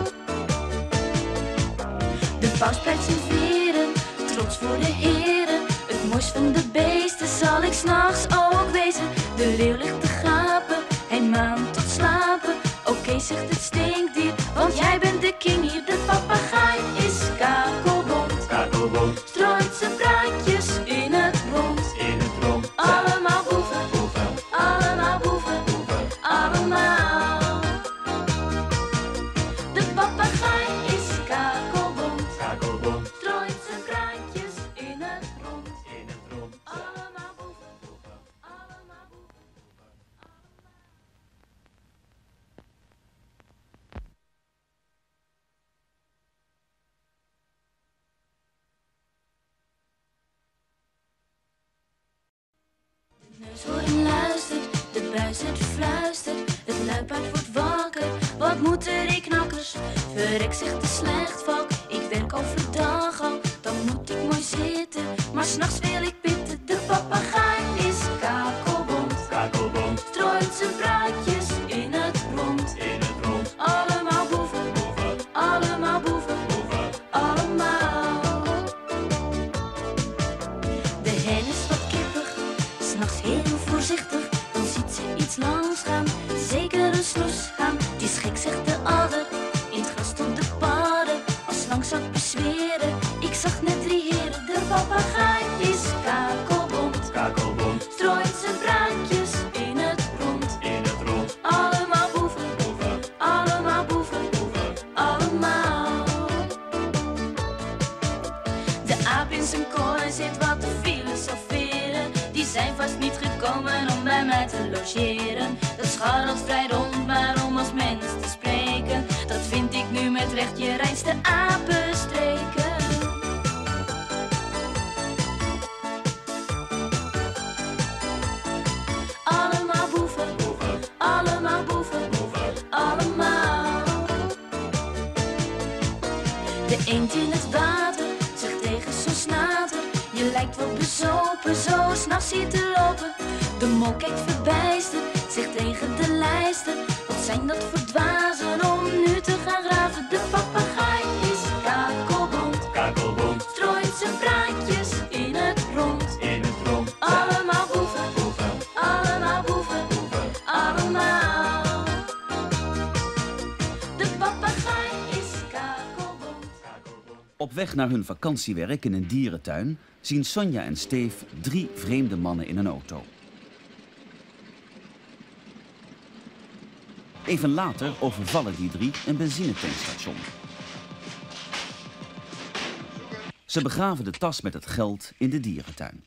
De paus pleit zijn veren, trots voor de heren. Het mooist van de beesten zal ik 's nachts ook wezen. De leeuw ligt te gapen, hij maant tot slapen. Oké, zegt het stinkdier, want jij bent de king hier. De papegaai is kakelbont, kakelbont. Strooit zijn praatjes in het rond, in het rond. Allemaal boeven, allemaal boeven, allemaal. De papegaai is kakelbont, kakelbont. Strooit zijn praatjes in het rond, in het rond. Allemaal boeven, allemaal boeven. De neushoorn luistert, de buizerd fluistert. Het luipaard wordt wakker, wat moeten die knakkers? Verrek, zegt de slechtvalk, ik werk overdag al. Dan moet ik mooi zitten, maar 's nachts wil ik pitten. De papegaai is kakelbont, kakelbont. Strooit zijn praatjes in het rond, in het rond. Allemaal boeven, allemaal boeven, allemaal. papegaai is kakelbont. Kakelbont. Strooit zijn braakjes in het rond. In het rond. Allemaal boeven. Boeven. Allemaal boeven. Boeven. Allemaal. De aap in zijn kooi zit wat te filosoferen. Die zijn vast niet gekomen om bij mij te logeren. Dat scharrelt vrij rond, maar om als mens te spreken, dat vind ik nu met recht je reinste apenstreken. Allemaal boeven, boeven. Allemaal boeven, boeven. Allemaal. De eend in het water zegt tegen zo'n snater: je lijkt wel bezopen, zo 's nachts hier te lopen. De mol kijkt verbijsterd, zegt tegen de lijster: wat zijn dat voor dwazen om nu te gaan graven? De papegaai is kakelbont. Kakelbont. Strooit zijn praatjes in het rond. In het rond. Allemaal boeven. Boeven. Allemaal boeven. Boeven. Allemaal. De papegaai is kakelbont. Op weg naar hun vakantiewerk in een dierentuin zien Sonja en Steef 3 vreemde mannen in een auto. Even later overvallen die 3 een benzinetankstation. Ze begraven de tas met het geld in de dierentuin.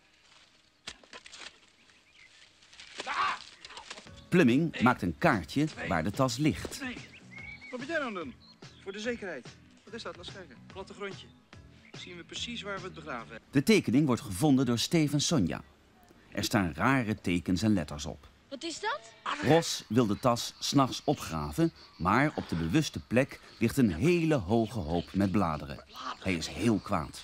Plumbing maakt een kaartje waar de tas ligt. Nee, wat ben jij nou doen? Voor de zekerheid. Wat is dat? Laat eens kijken. Plattegrondje. Zien we precies waar we het begraven hebben. De tekening wordt gevonden door Steef en Sonja. Er staan rare tekens en letters op. Wat is dat? Ros wil de tas 's nachts opgraven, maar op de bewuste plek ligt een hele hoge hoop met bladeren. Hij is heel kwaad.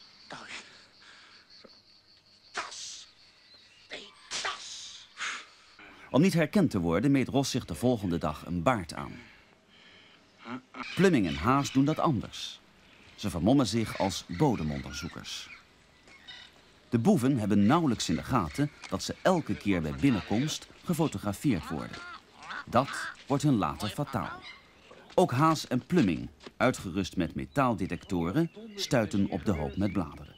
Om niet herkend te worden meet Ros zich de volgende dag een baard aan. Plumbing en Haas doen dat anders. Ze vermommen zich als bodemonderzoekers. De boeven hebben nauwelijks in de gaten dat ze elke keer bij binnenkomst gefotografeerd worden. Dat wordt hun later fataal. Ook Haas en Plumbing, uitgerust met metaaldetectoren, stuiten op de hoop met bladeren.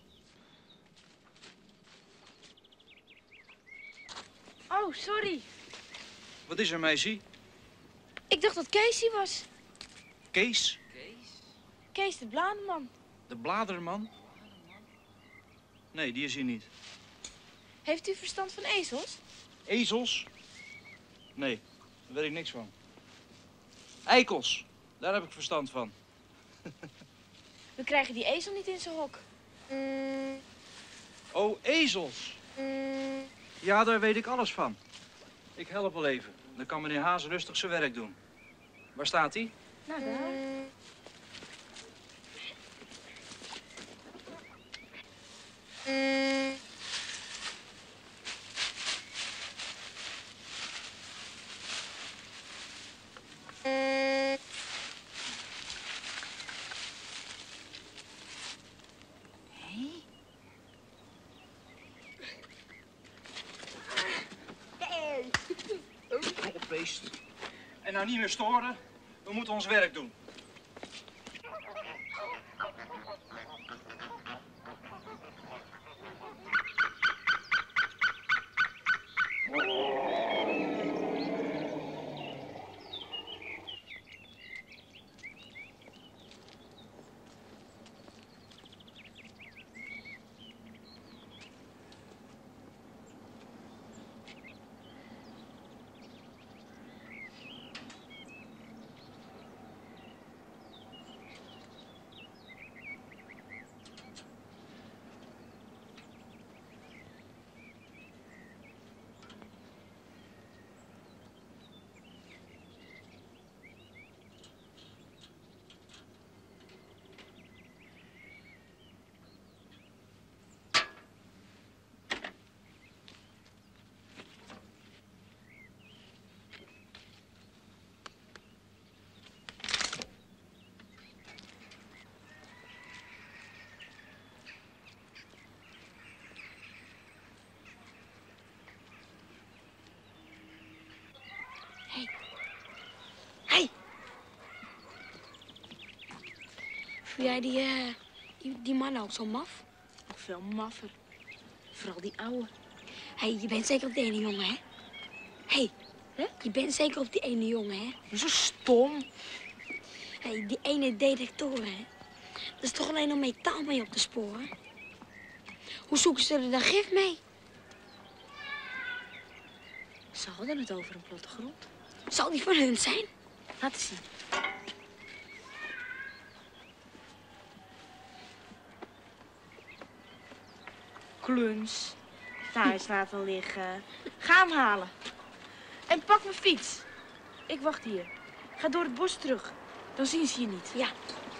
Oh, sorry. Wat is er, meisje? Ik dacht dat Kees hier was. Kees? Kees de bladerman. De bladerman? Nee, die is hier niet. Heeft u verstand van ezels? Ezels? Nee, daar weet ik niks van. Eikels, daar heb ik verstand van. We krijgen die ezel niet in zijn hok. Oh, ezels. Ja, daar weet ik alles van. Ik help wel even. Dan kan meneer Haas rustig zijn werk doen. Waar staat hij? Nou, daar. Rotbeest. En nou niet meer storen. We moeten ons werk doen. Vind jij die man ook zo maf? veel maffer. Vooral die ouwe. Hé, je bent zeker op die ene jongen, hè? Hé, je bent zeker op die ene jongen, hè? Zo stom. Hé, die ene detectoren, hè? Dat is toch alleen om metaal mee op te sporen? Hoe zoeken ze er dan gif mee? Ze hadden het over een plattegrond. Zal die van hun zijn? Laat eens zien. Kluns. Daar is laten liggen. Ga hem halen. En pak mijn fiets. Ik wacht hier. Ga door het bos terug. Dan zien ze je niet. Ja.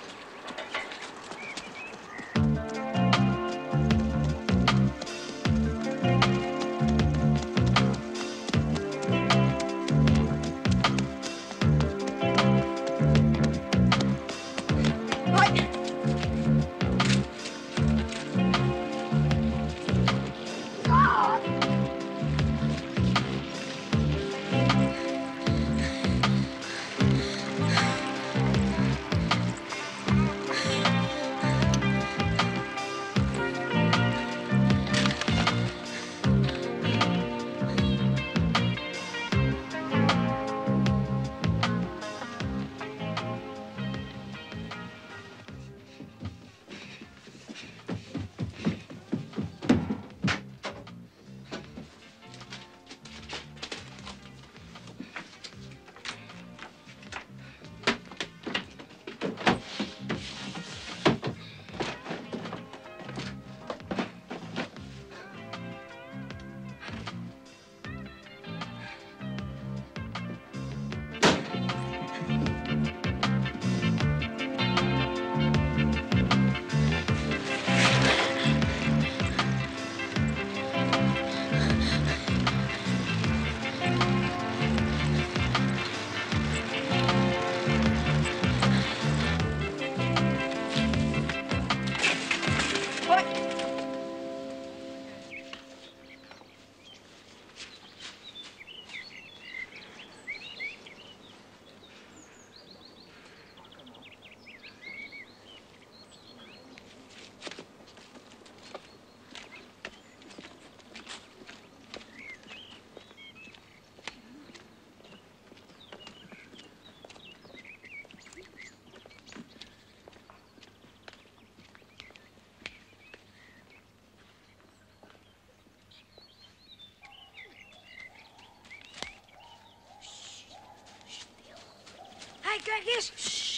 Hé, kijk eens.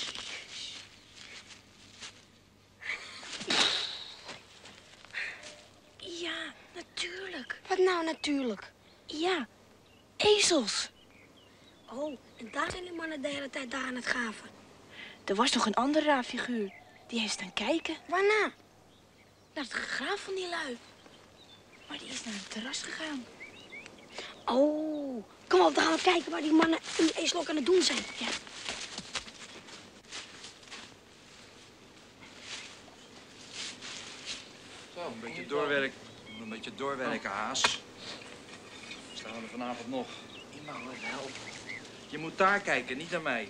Ja, natuurlijk. Wat nou natuurlijk? Ja, ezels. Oh, en daar zijn die mannen de hele tijd daar aan het graven. Er was nog een andere raar figuur. Die heeft staan kijken. Waarna? Naar het gegraaf van die lui. Maar die is naar het terras gegaan. Oh, kom op, dan gaan we kijken waar die mannen en die ezel ook aan het doen zijn. Ja. Zo, een beetje doorwerken. Een beetje doorwerken, haas. We staan er vanavond nog. Je mag me even helpen. Je moet daar kijken, niet naar mij.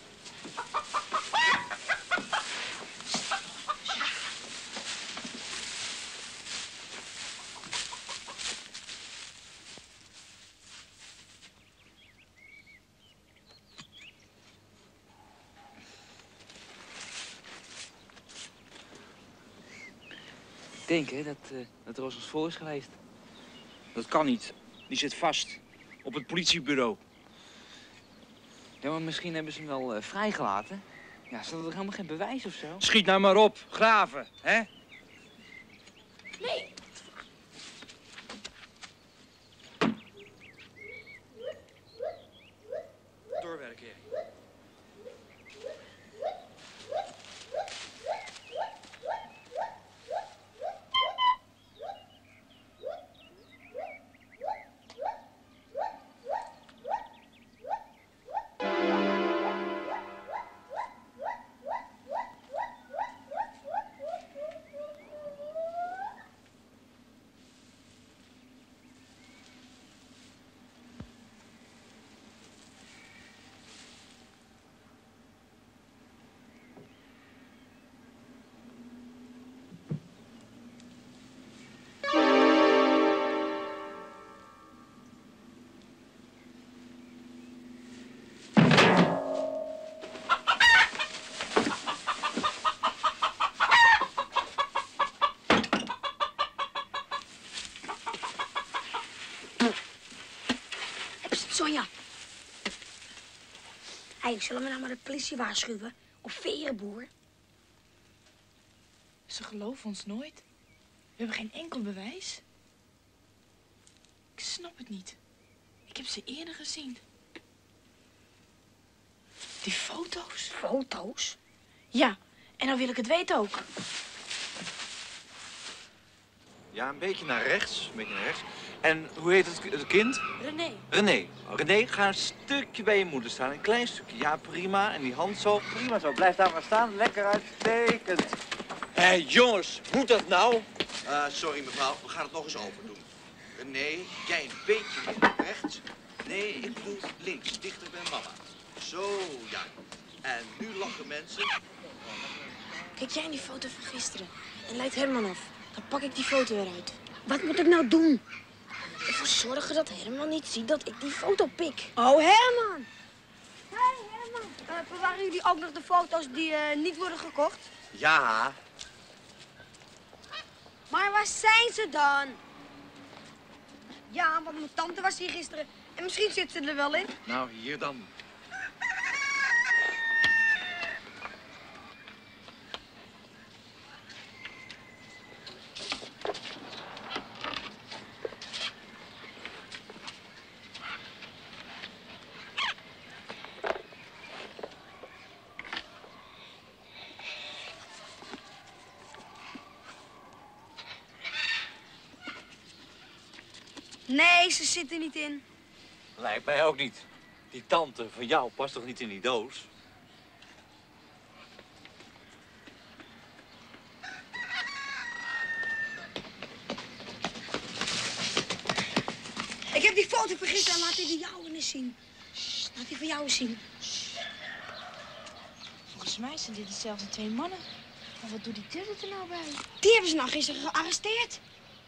Denken dat Roos ons vol is geweest. Dat kan niet. Die zit vast. Op het politiebureau. Ja, maar misschien hebben ze hem wel vrijgelaten. Ja, staat er helemaal geen bewijs of zo? Schiet nou maar op. Graven, hè? Nee. Doorwerken. Hey, zullen we nou maar de politie waarschuwen? Of Verenboer? Ze geloven ons nooit. We hebben geen enkel bewijs. Ik snap het niet. Ik heb ze eerder gezien. Die foto's. Foto's? Ja, en dan wil ik het weten ook. Ja, een beetje naar rechts. Een beetje naar rechts. En hoe heet het kind? René. René. René, ga een stukje bij je moeder staan. Een klein stukje. Ja, prima. En die hand zo. Prima zo. Blijf daar maar staan. Lekker uitstekend. Hé, jongens. Moet dat nou? Sorry mevrouw, we gaan het nog eens overdoen. Nee, jij een beetje meer rechts. Nee, ik bedoel links, dichter bij mama. Zo, ja. En nu lachen mensen. Kijk jij in die foto van gisteren en leid Herman af. Dan pak ik die foto eruit. Wat moet ik nou doen? Ervoor zorgen dat Herman niet ziet dat ik die foto pik. Oh, Herman! Hey, Herman. Bewaren jullie ook nog de foto's die niet worden gekocht? Ja. Maar waar zijn ze dan? Ja, want mijn tante was hier gisteren. En misschien zit ze er wel in. Nou, hier dan. Nee, ze zit er niet in. Lijkt mij ook niet. Die tante van jou past toch niet in die doos? Ik heb die foto vergeten en laat die de jouwe eens zien. Laat die van jou eens zien. Volgens mij zijn dit dezelfde twee mannen. Maar wat doet die derde er nou bij? Die hebben ze nou gisteren gearresteerd.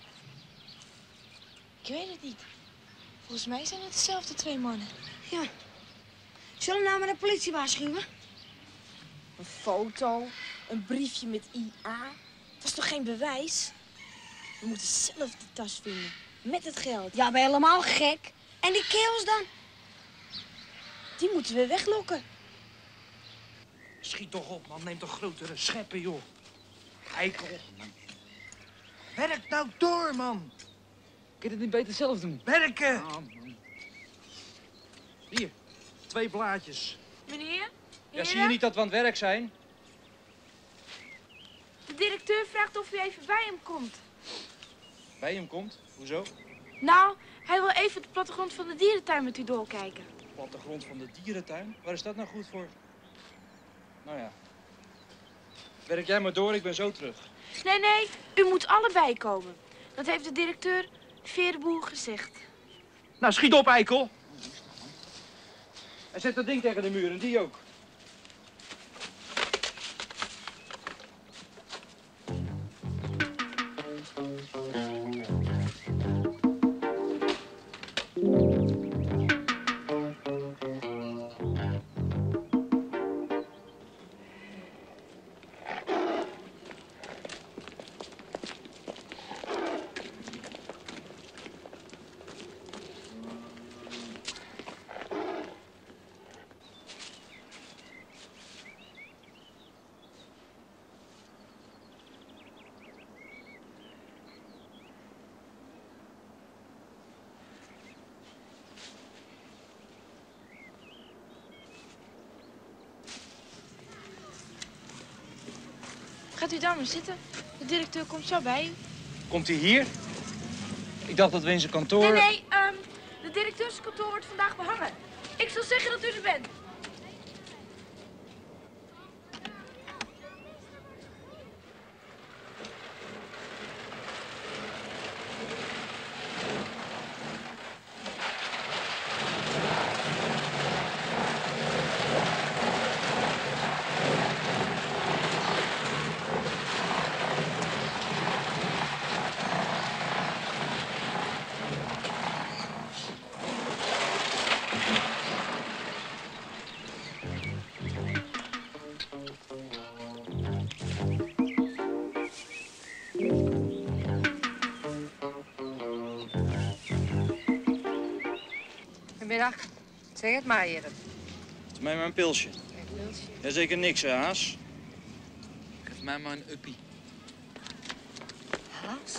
Ik weet het niet. Volgens mij zijn het dezelfde twee mannen. Ja. Zullen we nou maar de politie waarschuwen? Een foto, een briefje met IA. Dat is toch geen bewijs? We moeten zelf die tas vinden. Met het geld. Ja, ben je helemaal gek? En die kerels dan? Die moeten we weglokken. Schiet toch op, man. Neem toch grotere scheppen, joh. Eikel. Werk nou door, man. Kun je het niet beter zelf doen? Werken! Ah, man. Hier, 2 blaadjes. Meneer? Ja, zie je niet dat we aan het werk zijn? De directeur vraagt of u even bij hem komt. Bij hem komt? Hoezo? Nou, hij wil even de plattegrond van de dierentuin met u doorkijken. Plattegrond van de dierentuin? Waar is dat nou goed voor? Nou ja. Werk jij maar door, ik ben zo terug. Nee, u moet allebei komen. Dat heeft de directeur Verenboer gezegd. Nou, schiet op, eikel! En zet dat ding tegen de muur en die ook. Gaat u daar maar zitten. De directeur komt zo bij u. Komt hij hier? Ik dacht dat we in zijn kantoor... Nee, de directeurskantoor wordt vandaag behangen. Ik zal zeggen dat u er bent. Goedemiddag. Zeg het maar, heren. mij maar een pilsje. Jazeker niks, hè, Haas? Geef mij maar een uppie. Haas?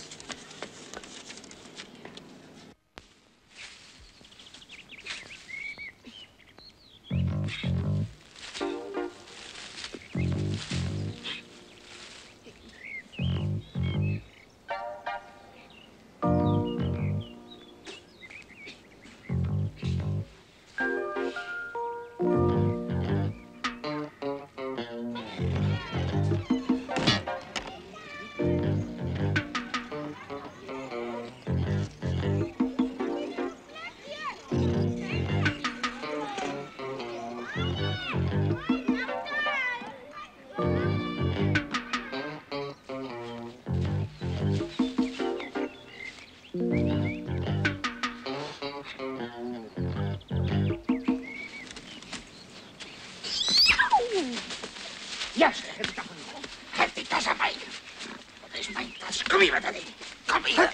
Ja, zeg, heb ik dat genoeg? Geef die tas aan mij. Dat is mijn tas. Kom hier met dat ding. Kom hier.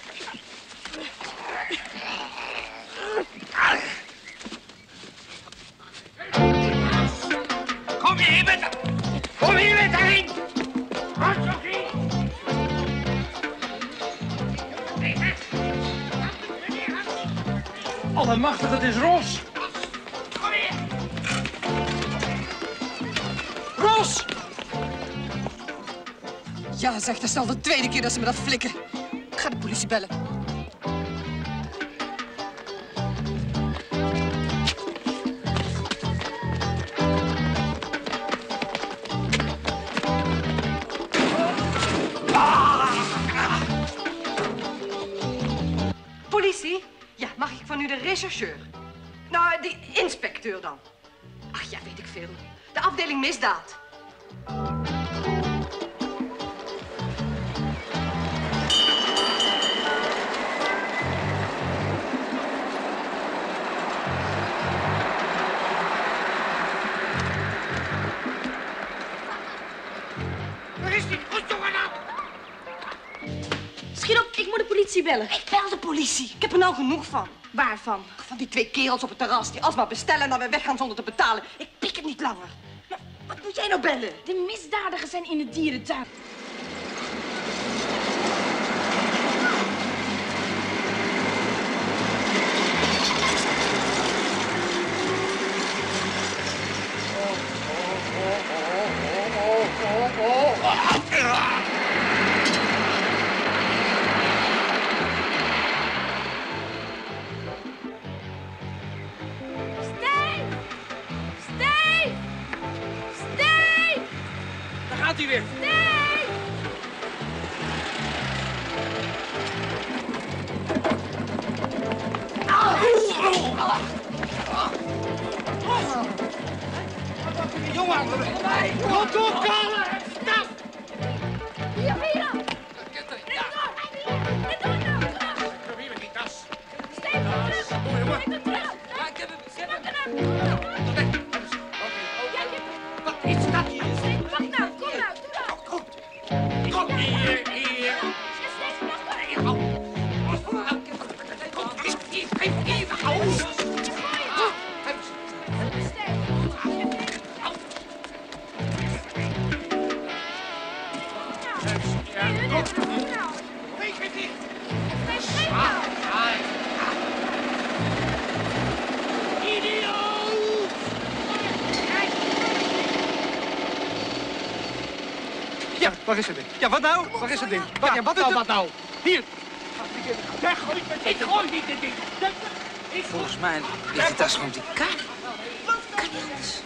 Kom hier met dat. Kom hier met dat ding. Allemachtig, het is Ros. Kom hier. Ros! Ja, zeg, dat is al de tweede keer dat ze me dat flikken. Ik ga de politie bellen. Politie? Ja, mag ik van u de rechercheur? Nou, die inspecteur dan. Ach ja, weet ik veel. De afdeling misdaad. Waar is die? Goed, jongen, nou. Schiet op, ik moet de politie bellen. Ik bel de politie. Ik heb er nou genoeg van. Waarvan? Van die twee kerels op het terras die alsmaar bestellen en dan weer weggaan zonder te betalen. Ik pik het niet langer. Maar wat moet jij nou bellen? De misdadigers zijn in de dierentuin. Daar gaat hij weer. Jongen, aan de weg. Kom op, kallen. Stap. Hier, hier. Kom hier met die tas. Wat is dat hier? Wacht nou, kom nou, doe dat. Kom hier, hier. Ja, waar is het ding? Ja, wat nou? Waar is het ding? Wat, ja, wat nou, wat nou? Hier. Ik gooi niet dit ding. Volgens mij ligt die tas gewoon te kaart. Kan niet anders.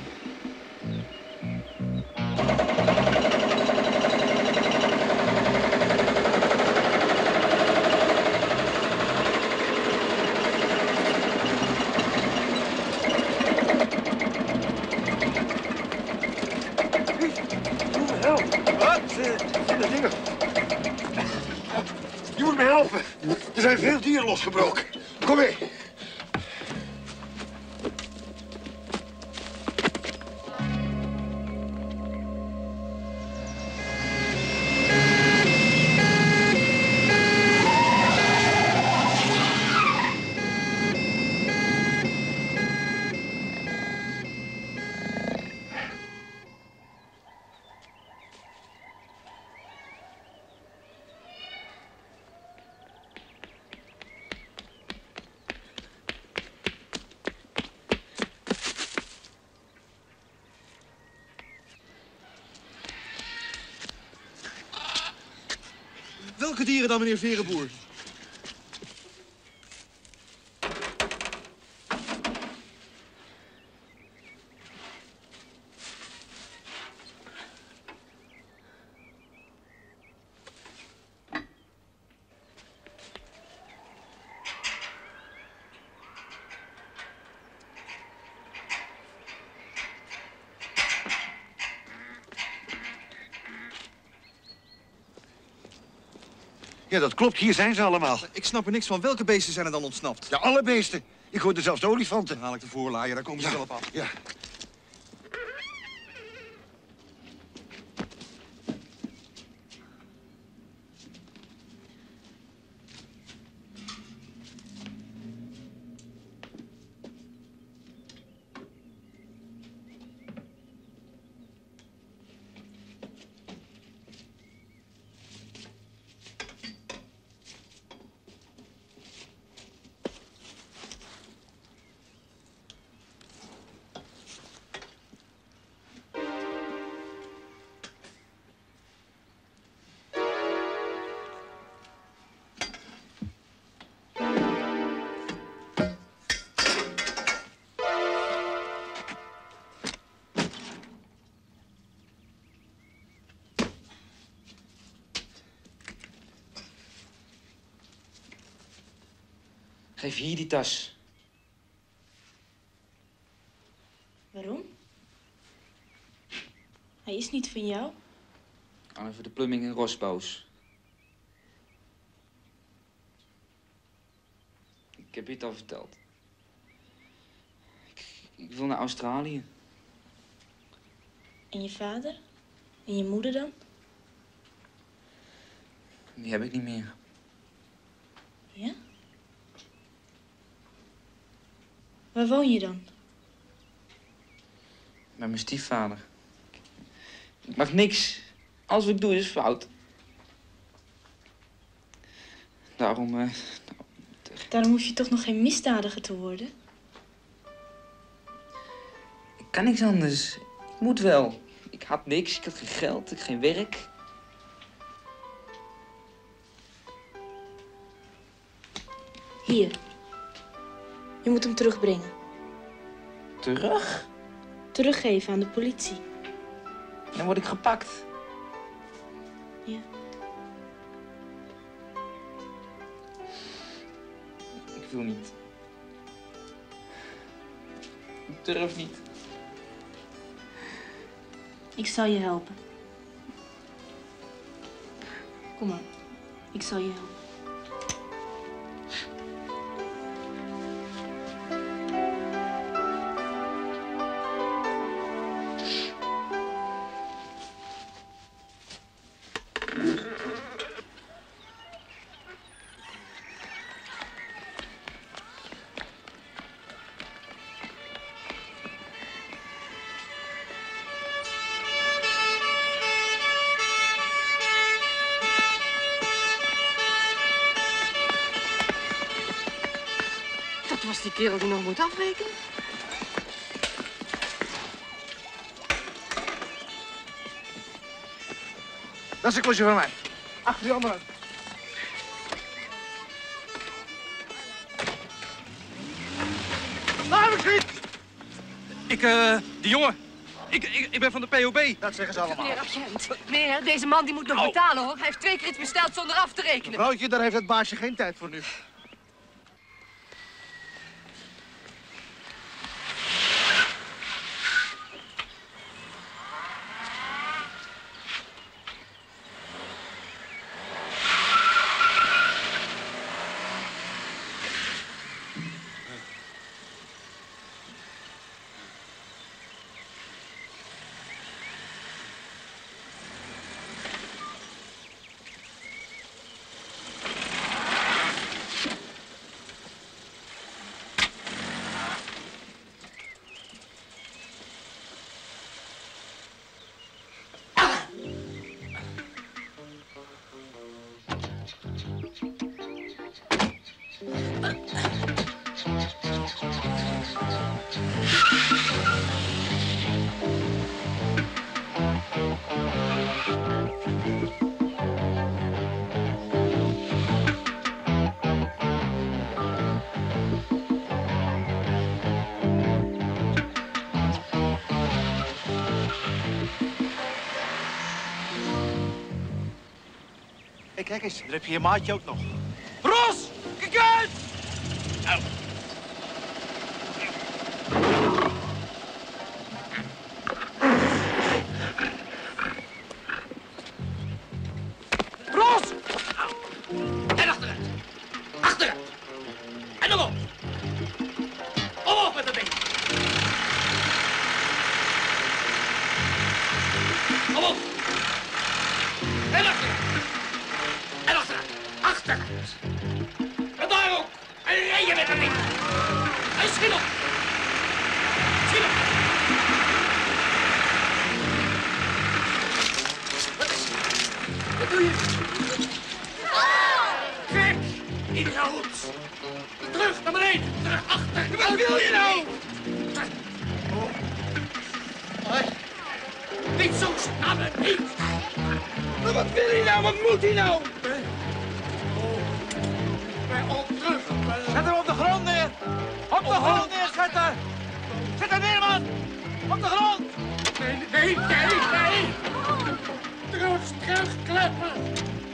Je moet me helpen. Er zijn veel dieren losgebroken. Kom mee. Welke dieren dan, meneer Verenboer? Ja, dat klopt. Hier zijn ze allemaal. Ik snap er niks van. Welke beesten zijn er dan ontsnapt? Ja, alle beesten. Ik hoorde zelfs de olifanten. Dan haal ik de voorlaaier, daar komen ze wel op af. Ja. Geef hier die tas. Waarom? Hij is niet van jou. Alleen voor de plumbing en rostboos. Ik heb je het al verteld. Ik wil naar Australië. En je vader? En je moeder dan? Die heb ik niet meer. Ja? Waar woon je dan? Bij mijn stiefvader. Ik mag niks. Alles wat ik doe is fout. Daarom hoef je toch nog geen misdadiger te worden? ik kan niks anders. Ik moet wel. Ik had niks, ik had geen geld, ik had geen werk. Hier. Je moet hem terugbrengen. Terug? Teruggeven aan de politie. Dan word ik gepakt. Ja. Ik wil niet. Ik durf niet. Ik zal je helpen. Kom maar. Ik zal je helpen. Dat was die kerel die nog moet afrekenen. Dat is een klusje van mij. Achter die andere. Laat me schiet! Die jongen. Ik ben van de POB. Dat zeggen ze allemaal. Meneer agent, meneer, deze man die moet nog betalen, hoor. Hij heeft 2 keer iets besteld zonder af te rekenen. Mevrouwtje, daar heeft het baasje geen tijd voor nu. kijk eens. Daar heb je je maatje ook nog. Ros, kijk uit! Oh. Ros! En achteruit. Achteruit. En omhoog. Omhoog met dat ding. Omhoog. En achteruit. En achteruit. Achteruit. En daar ook. En rijden met dat ding. En schiet op. Schiet op. Wat is het? Wat doe je? Kijk, in de hoed. Terug, naar beneden. Terug, achter. Wat wil je nou? Niet zo snabben, niet. Maar wat wil hij nou? Wat moet hij nou? Terug. Zet hem op de grond neer. Op de grond neer, zetten. Zet hem neer, man. Op de grond. Nee. Terug, kleppen.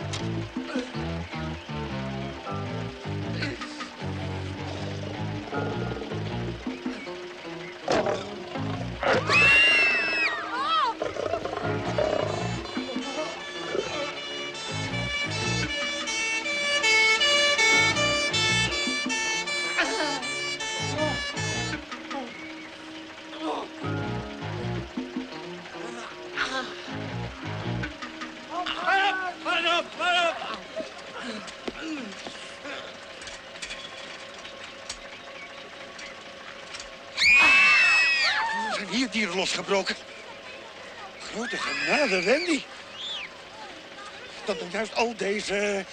Hier dieren losgebroken. Grote genade, Wendy. Dat dan juist al deze...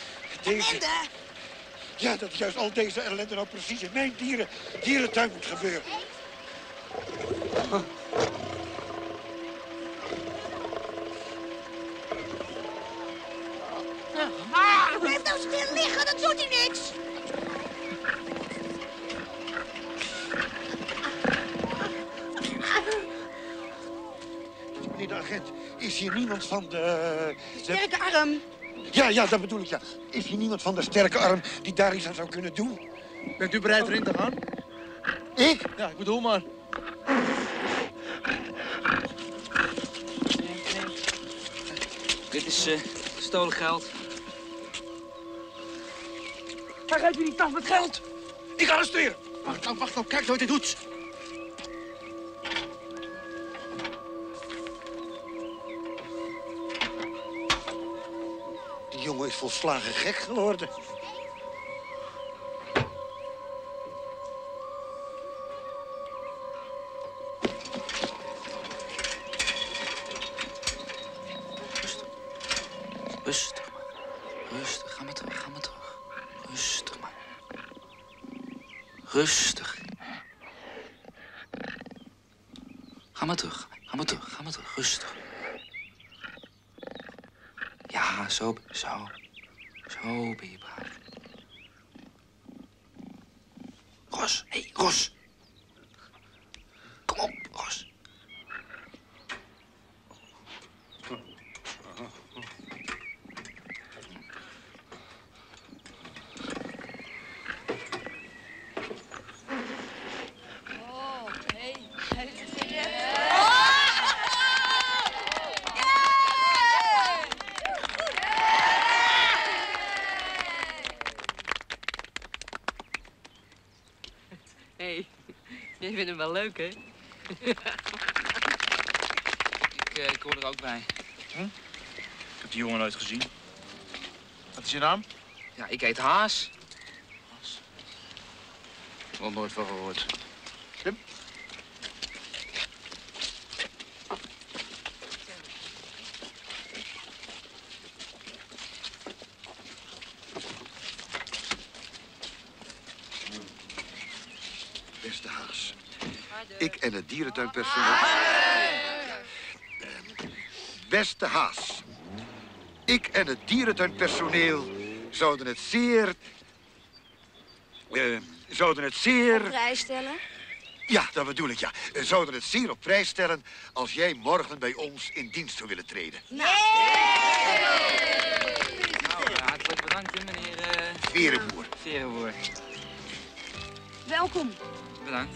Ja, dat juist al deze ellende nou precies in mijn dierentuin moet gebeuren. Blijf nou stil liggen, dat doet hij niks. Meneer de agent, is hier niemand van de... Sterke arm. Ja, dat bedoel ik, ja. Is hier niemand van de sterke arm die daar iets aan zou kunnen doen? Bent u bereid erin te gaan? Ik? Ja, ik bedoel maar. Dit is gestolen geld. Waar geeft u die tas met geld? Ik arresteer. Wacht nou, kijk wat hij doet. Die jongen is volslagen gek geworden. Rustig maar. Rustig, ga maar terug. Rustig maar. Rustig. Ga maar terug. Rustig. Ja, zo ben je braaf. Ros, hé, Ros. Kom op, Ros. Jij vindt hem wel leuk, hè? Ik hoor er ook bij. Ik heb die jongen nooit gezien. Wat is je naam? Ja, ik heet Haas. Nog nooit van gehoord. Tim? Beste Haas, ik en het dierentuinpersoneel... Beste Haas, ik en het dierentuinpersoneel zouden het zeer... Op prijs stellen? Ja, dat bedoel ik, ja. Zouden het zeer op prijs stellen als jij morgen bij ons in dienst zou willen treden. Nou ja, Bedankt, hè, meneer... Verenboer. Verenboer. Welkom. Bedankt.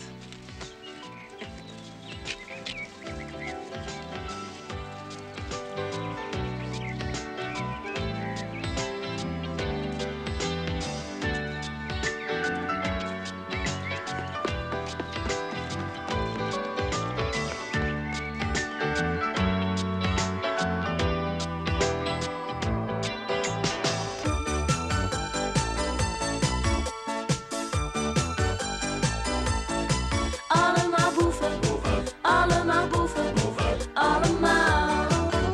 Allemaal boeven, allemaal boeven, allemaal.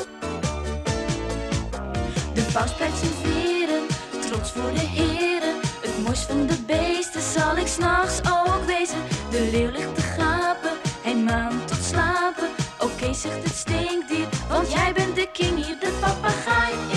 De paus spreidt zijn veren, trots voor de heren. Het mooist van de beesten zal ik 's nachts ook wezen. De leeuw ligt te gapen, hij maant tot slapen. Oké, zegt het stinkdier, want jij bent de king hier, de papegaai.